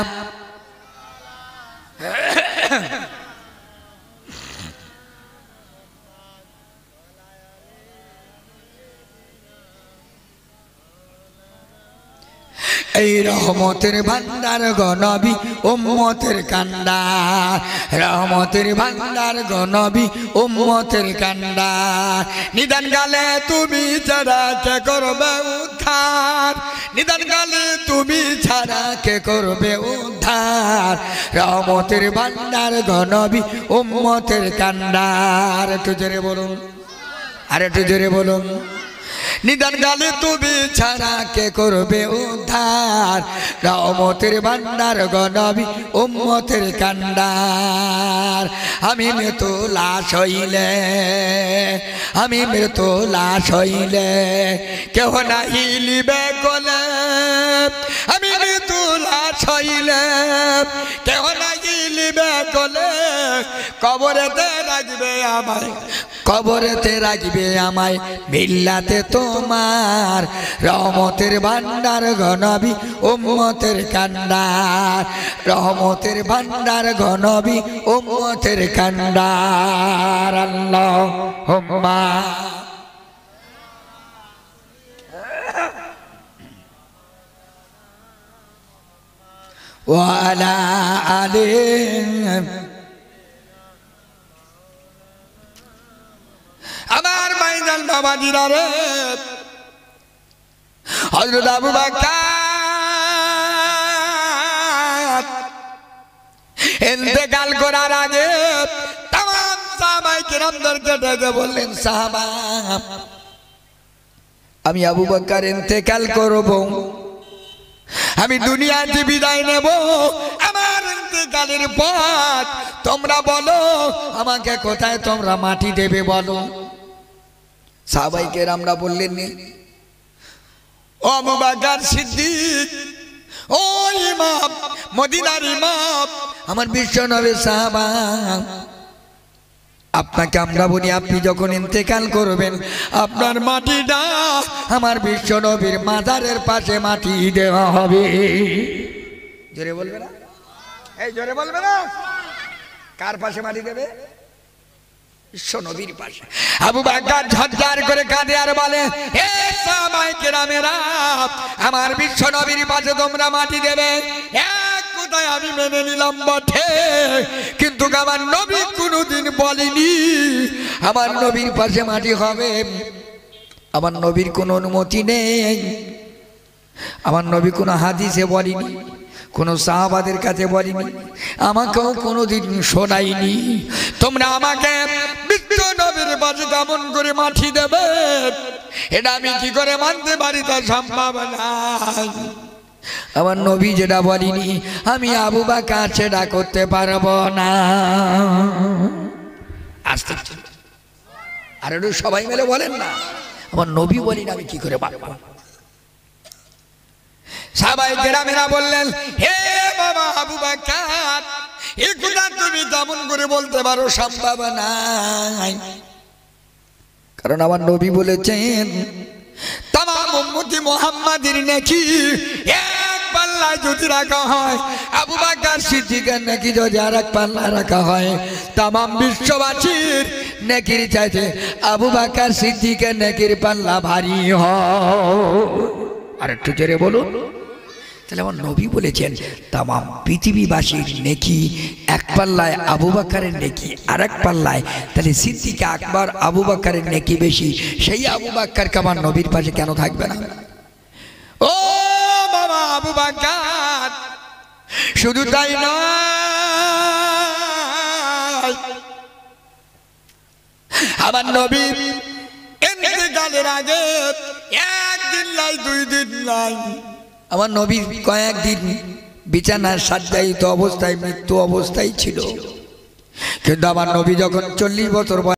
এই রহমতের ভান্ডার গো নবী উম্মতের কান্ডার, রহমতের ভান্ডার গো নবী উম্মতের কান্ডার, নিদান গালে তুমি ছাড়া কে করবে উদ্ধার, নিদান কালে তুমি ছাড়া কে করবে উদ্ধার রহমতের ভান্ডার গনবী উম্মতের কান্ডার একটু জোরে বলুন আর একটু জোরে বলুন নিদান কালে তুমি ছাড়া কে করবে উদ্ধার রহমতের ভান্ডার গনবী উম্মতের কান্ডার আমি মৃত্যু লাশ হইলে আমি মৃত্যু লাশ হইলে কেহ নাহি লিবে কোলে আমি মৃত্যু লাশ হইলে কেহ নাহি লিবে কোলে কবরেতে রাখবে আমায় কবরেতে রাখবে আমায় মিল্লাতে তোমার রহমতের ভান্ডার গনবী উম্মতের কান্ডার রহমতের ভান্ডার গনবী উম্মতের কান্ডার আল্লাহুম্মা ওয়া আলা আলিহি আমার ভাইজান বাবাজিরা রে হযরত আবু বকর ইন্তেকাল করার আগে तमाम সাহাবায়ে কিরামদেরকে ডেকে বললেন সাহাবা আমি আবু বকর ইন্তেকাল করব আমি দুনিয়াতে বিদায় নেব আমার ইন্তেকালের পর তোমরা বলো আমাকে কোথায় তোমরা মাটি দেবে বলো সাহাবায়ে কেরামরা বললেন ও আবু বকর সিদ্দিক ও ইমাম মদিনার ইমাম আমার বিশ্বনবী সাহাবা আপনাকে আমরা বলি আপনি যখন ইন্তেকাল করবেন আপনার মাটিটা আমার বিশ্বনবীর মাজারের পাশে মাটি দেওয়া হবে জোরে বলবে না এই জোরে বলবে না কার পাশে মাটি দেবে বিশ্বনবীর পাশে আবু বকর ঝরঝর করে কাঁদে আর বলে হে সাহাবায়ে কেরামেরা আমার বিশ্বনবীর পাশে তোমরা মাটি দেবে এক কথায় আমি মেনে নিলাম বটে কিন্তু আমার নবী কোনোদিন বলেনি আমার নবীর পাশে মাটি হবে আমার নবীর কোনো অনুমতি নেই আমার নবী কোনো হাদিসে বলেনি কোনো সাহাবাদের কাছে বলেনি আমাকেও কোনোদিন শোনায়নি তোমরা আমাকে বিশ্ব নবীর পাশে কেমন করে মাটি দেবে এটা আমি কি করে মানতে পারি তা সম্ভব না আমার নবী যেটা বলেনি আমি আবু বকর সেটা করতে পারবো না আস্তে আর একটু সবাই মিলে বলেন না আমার নবী বলেন আমি কি করে পারবো সাহাবায়ে কেরামেরা বললেন হে বাবা আবু বকর এই কথা তুমি কেমন করে বলতে পারো সম্ভব নাই কারণ আমার নবী বলেছেন तमाम उम्मती मुहम्मदीर नेकी एक पल्ला যদি রাখা হয় আবু বকর সিদ্দিকের নেকি যদি আরেক পাল্লা রাখা হয় तमाम বিশ্ববাসীর নেকির চাইতে আবু বকর সিদ্দিকের নেকির পাল্লা ভারী হয় আর একটু জোরে বলুন তাহলে আমার নবী বলেছেন तमाम পৃথিবীবাসীর নেকি এক পাল্লায় আবু বকরের নেকি আরেক পাল্লায় তাহলে সিদ্দিক আকবর আবু বকরের নেকি বেশি সেই আবু বকর আমার নবীর পাশে কেন থাকবে না ও বাবা আবু বকর শুধু তাই নয় আমার নবী ইন্তেকালের আগে একদিন নাই দুই দিন নাই আমার নবী কয়েকদিন বিছানার সাজ্জায়িত অবস্থায় মৃত্যু অবস্থায় ছিল কিন্তু আমার নবী যখন চল্লিশ বছর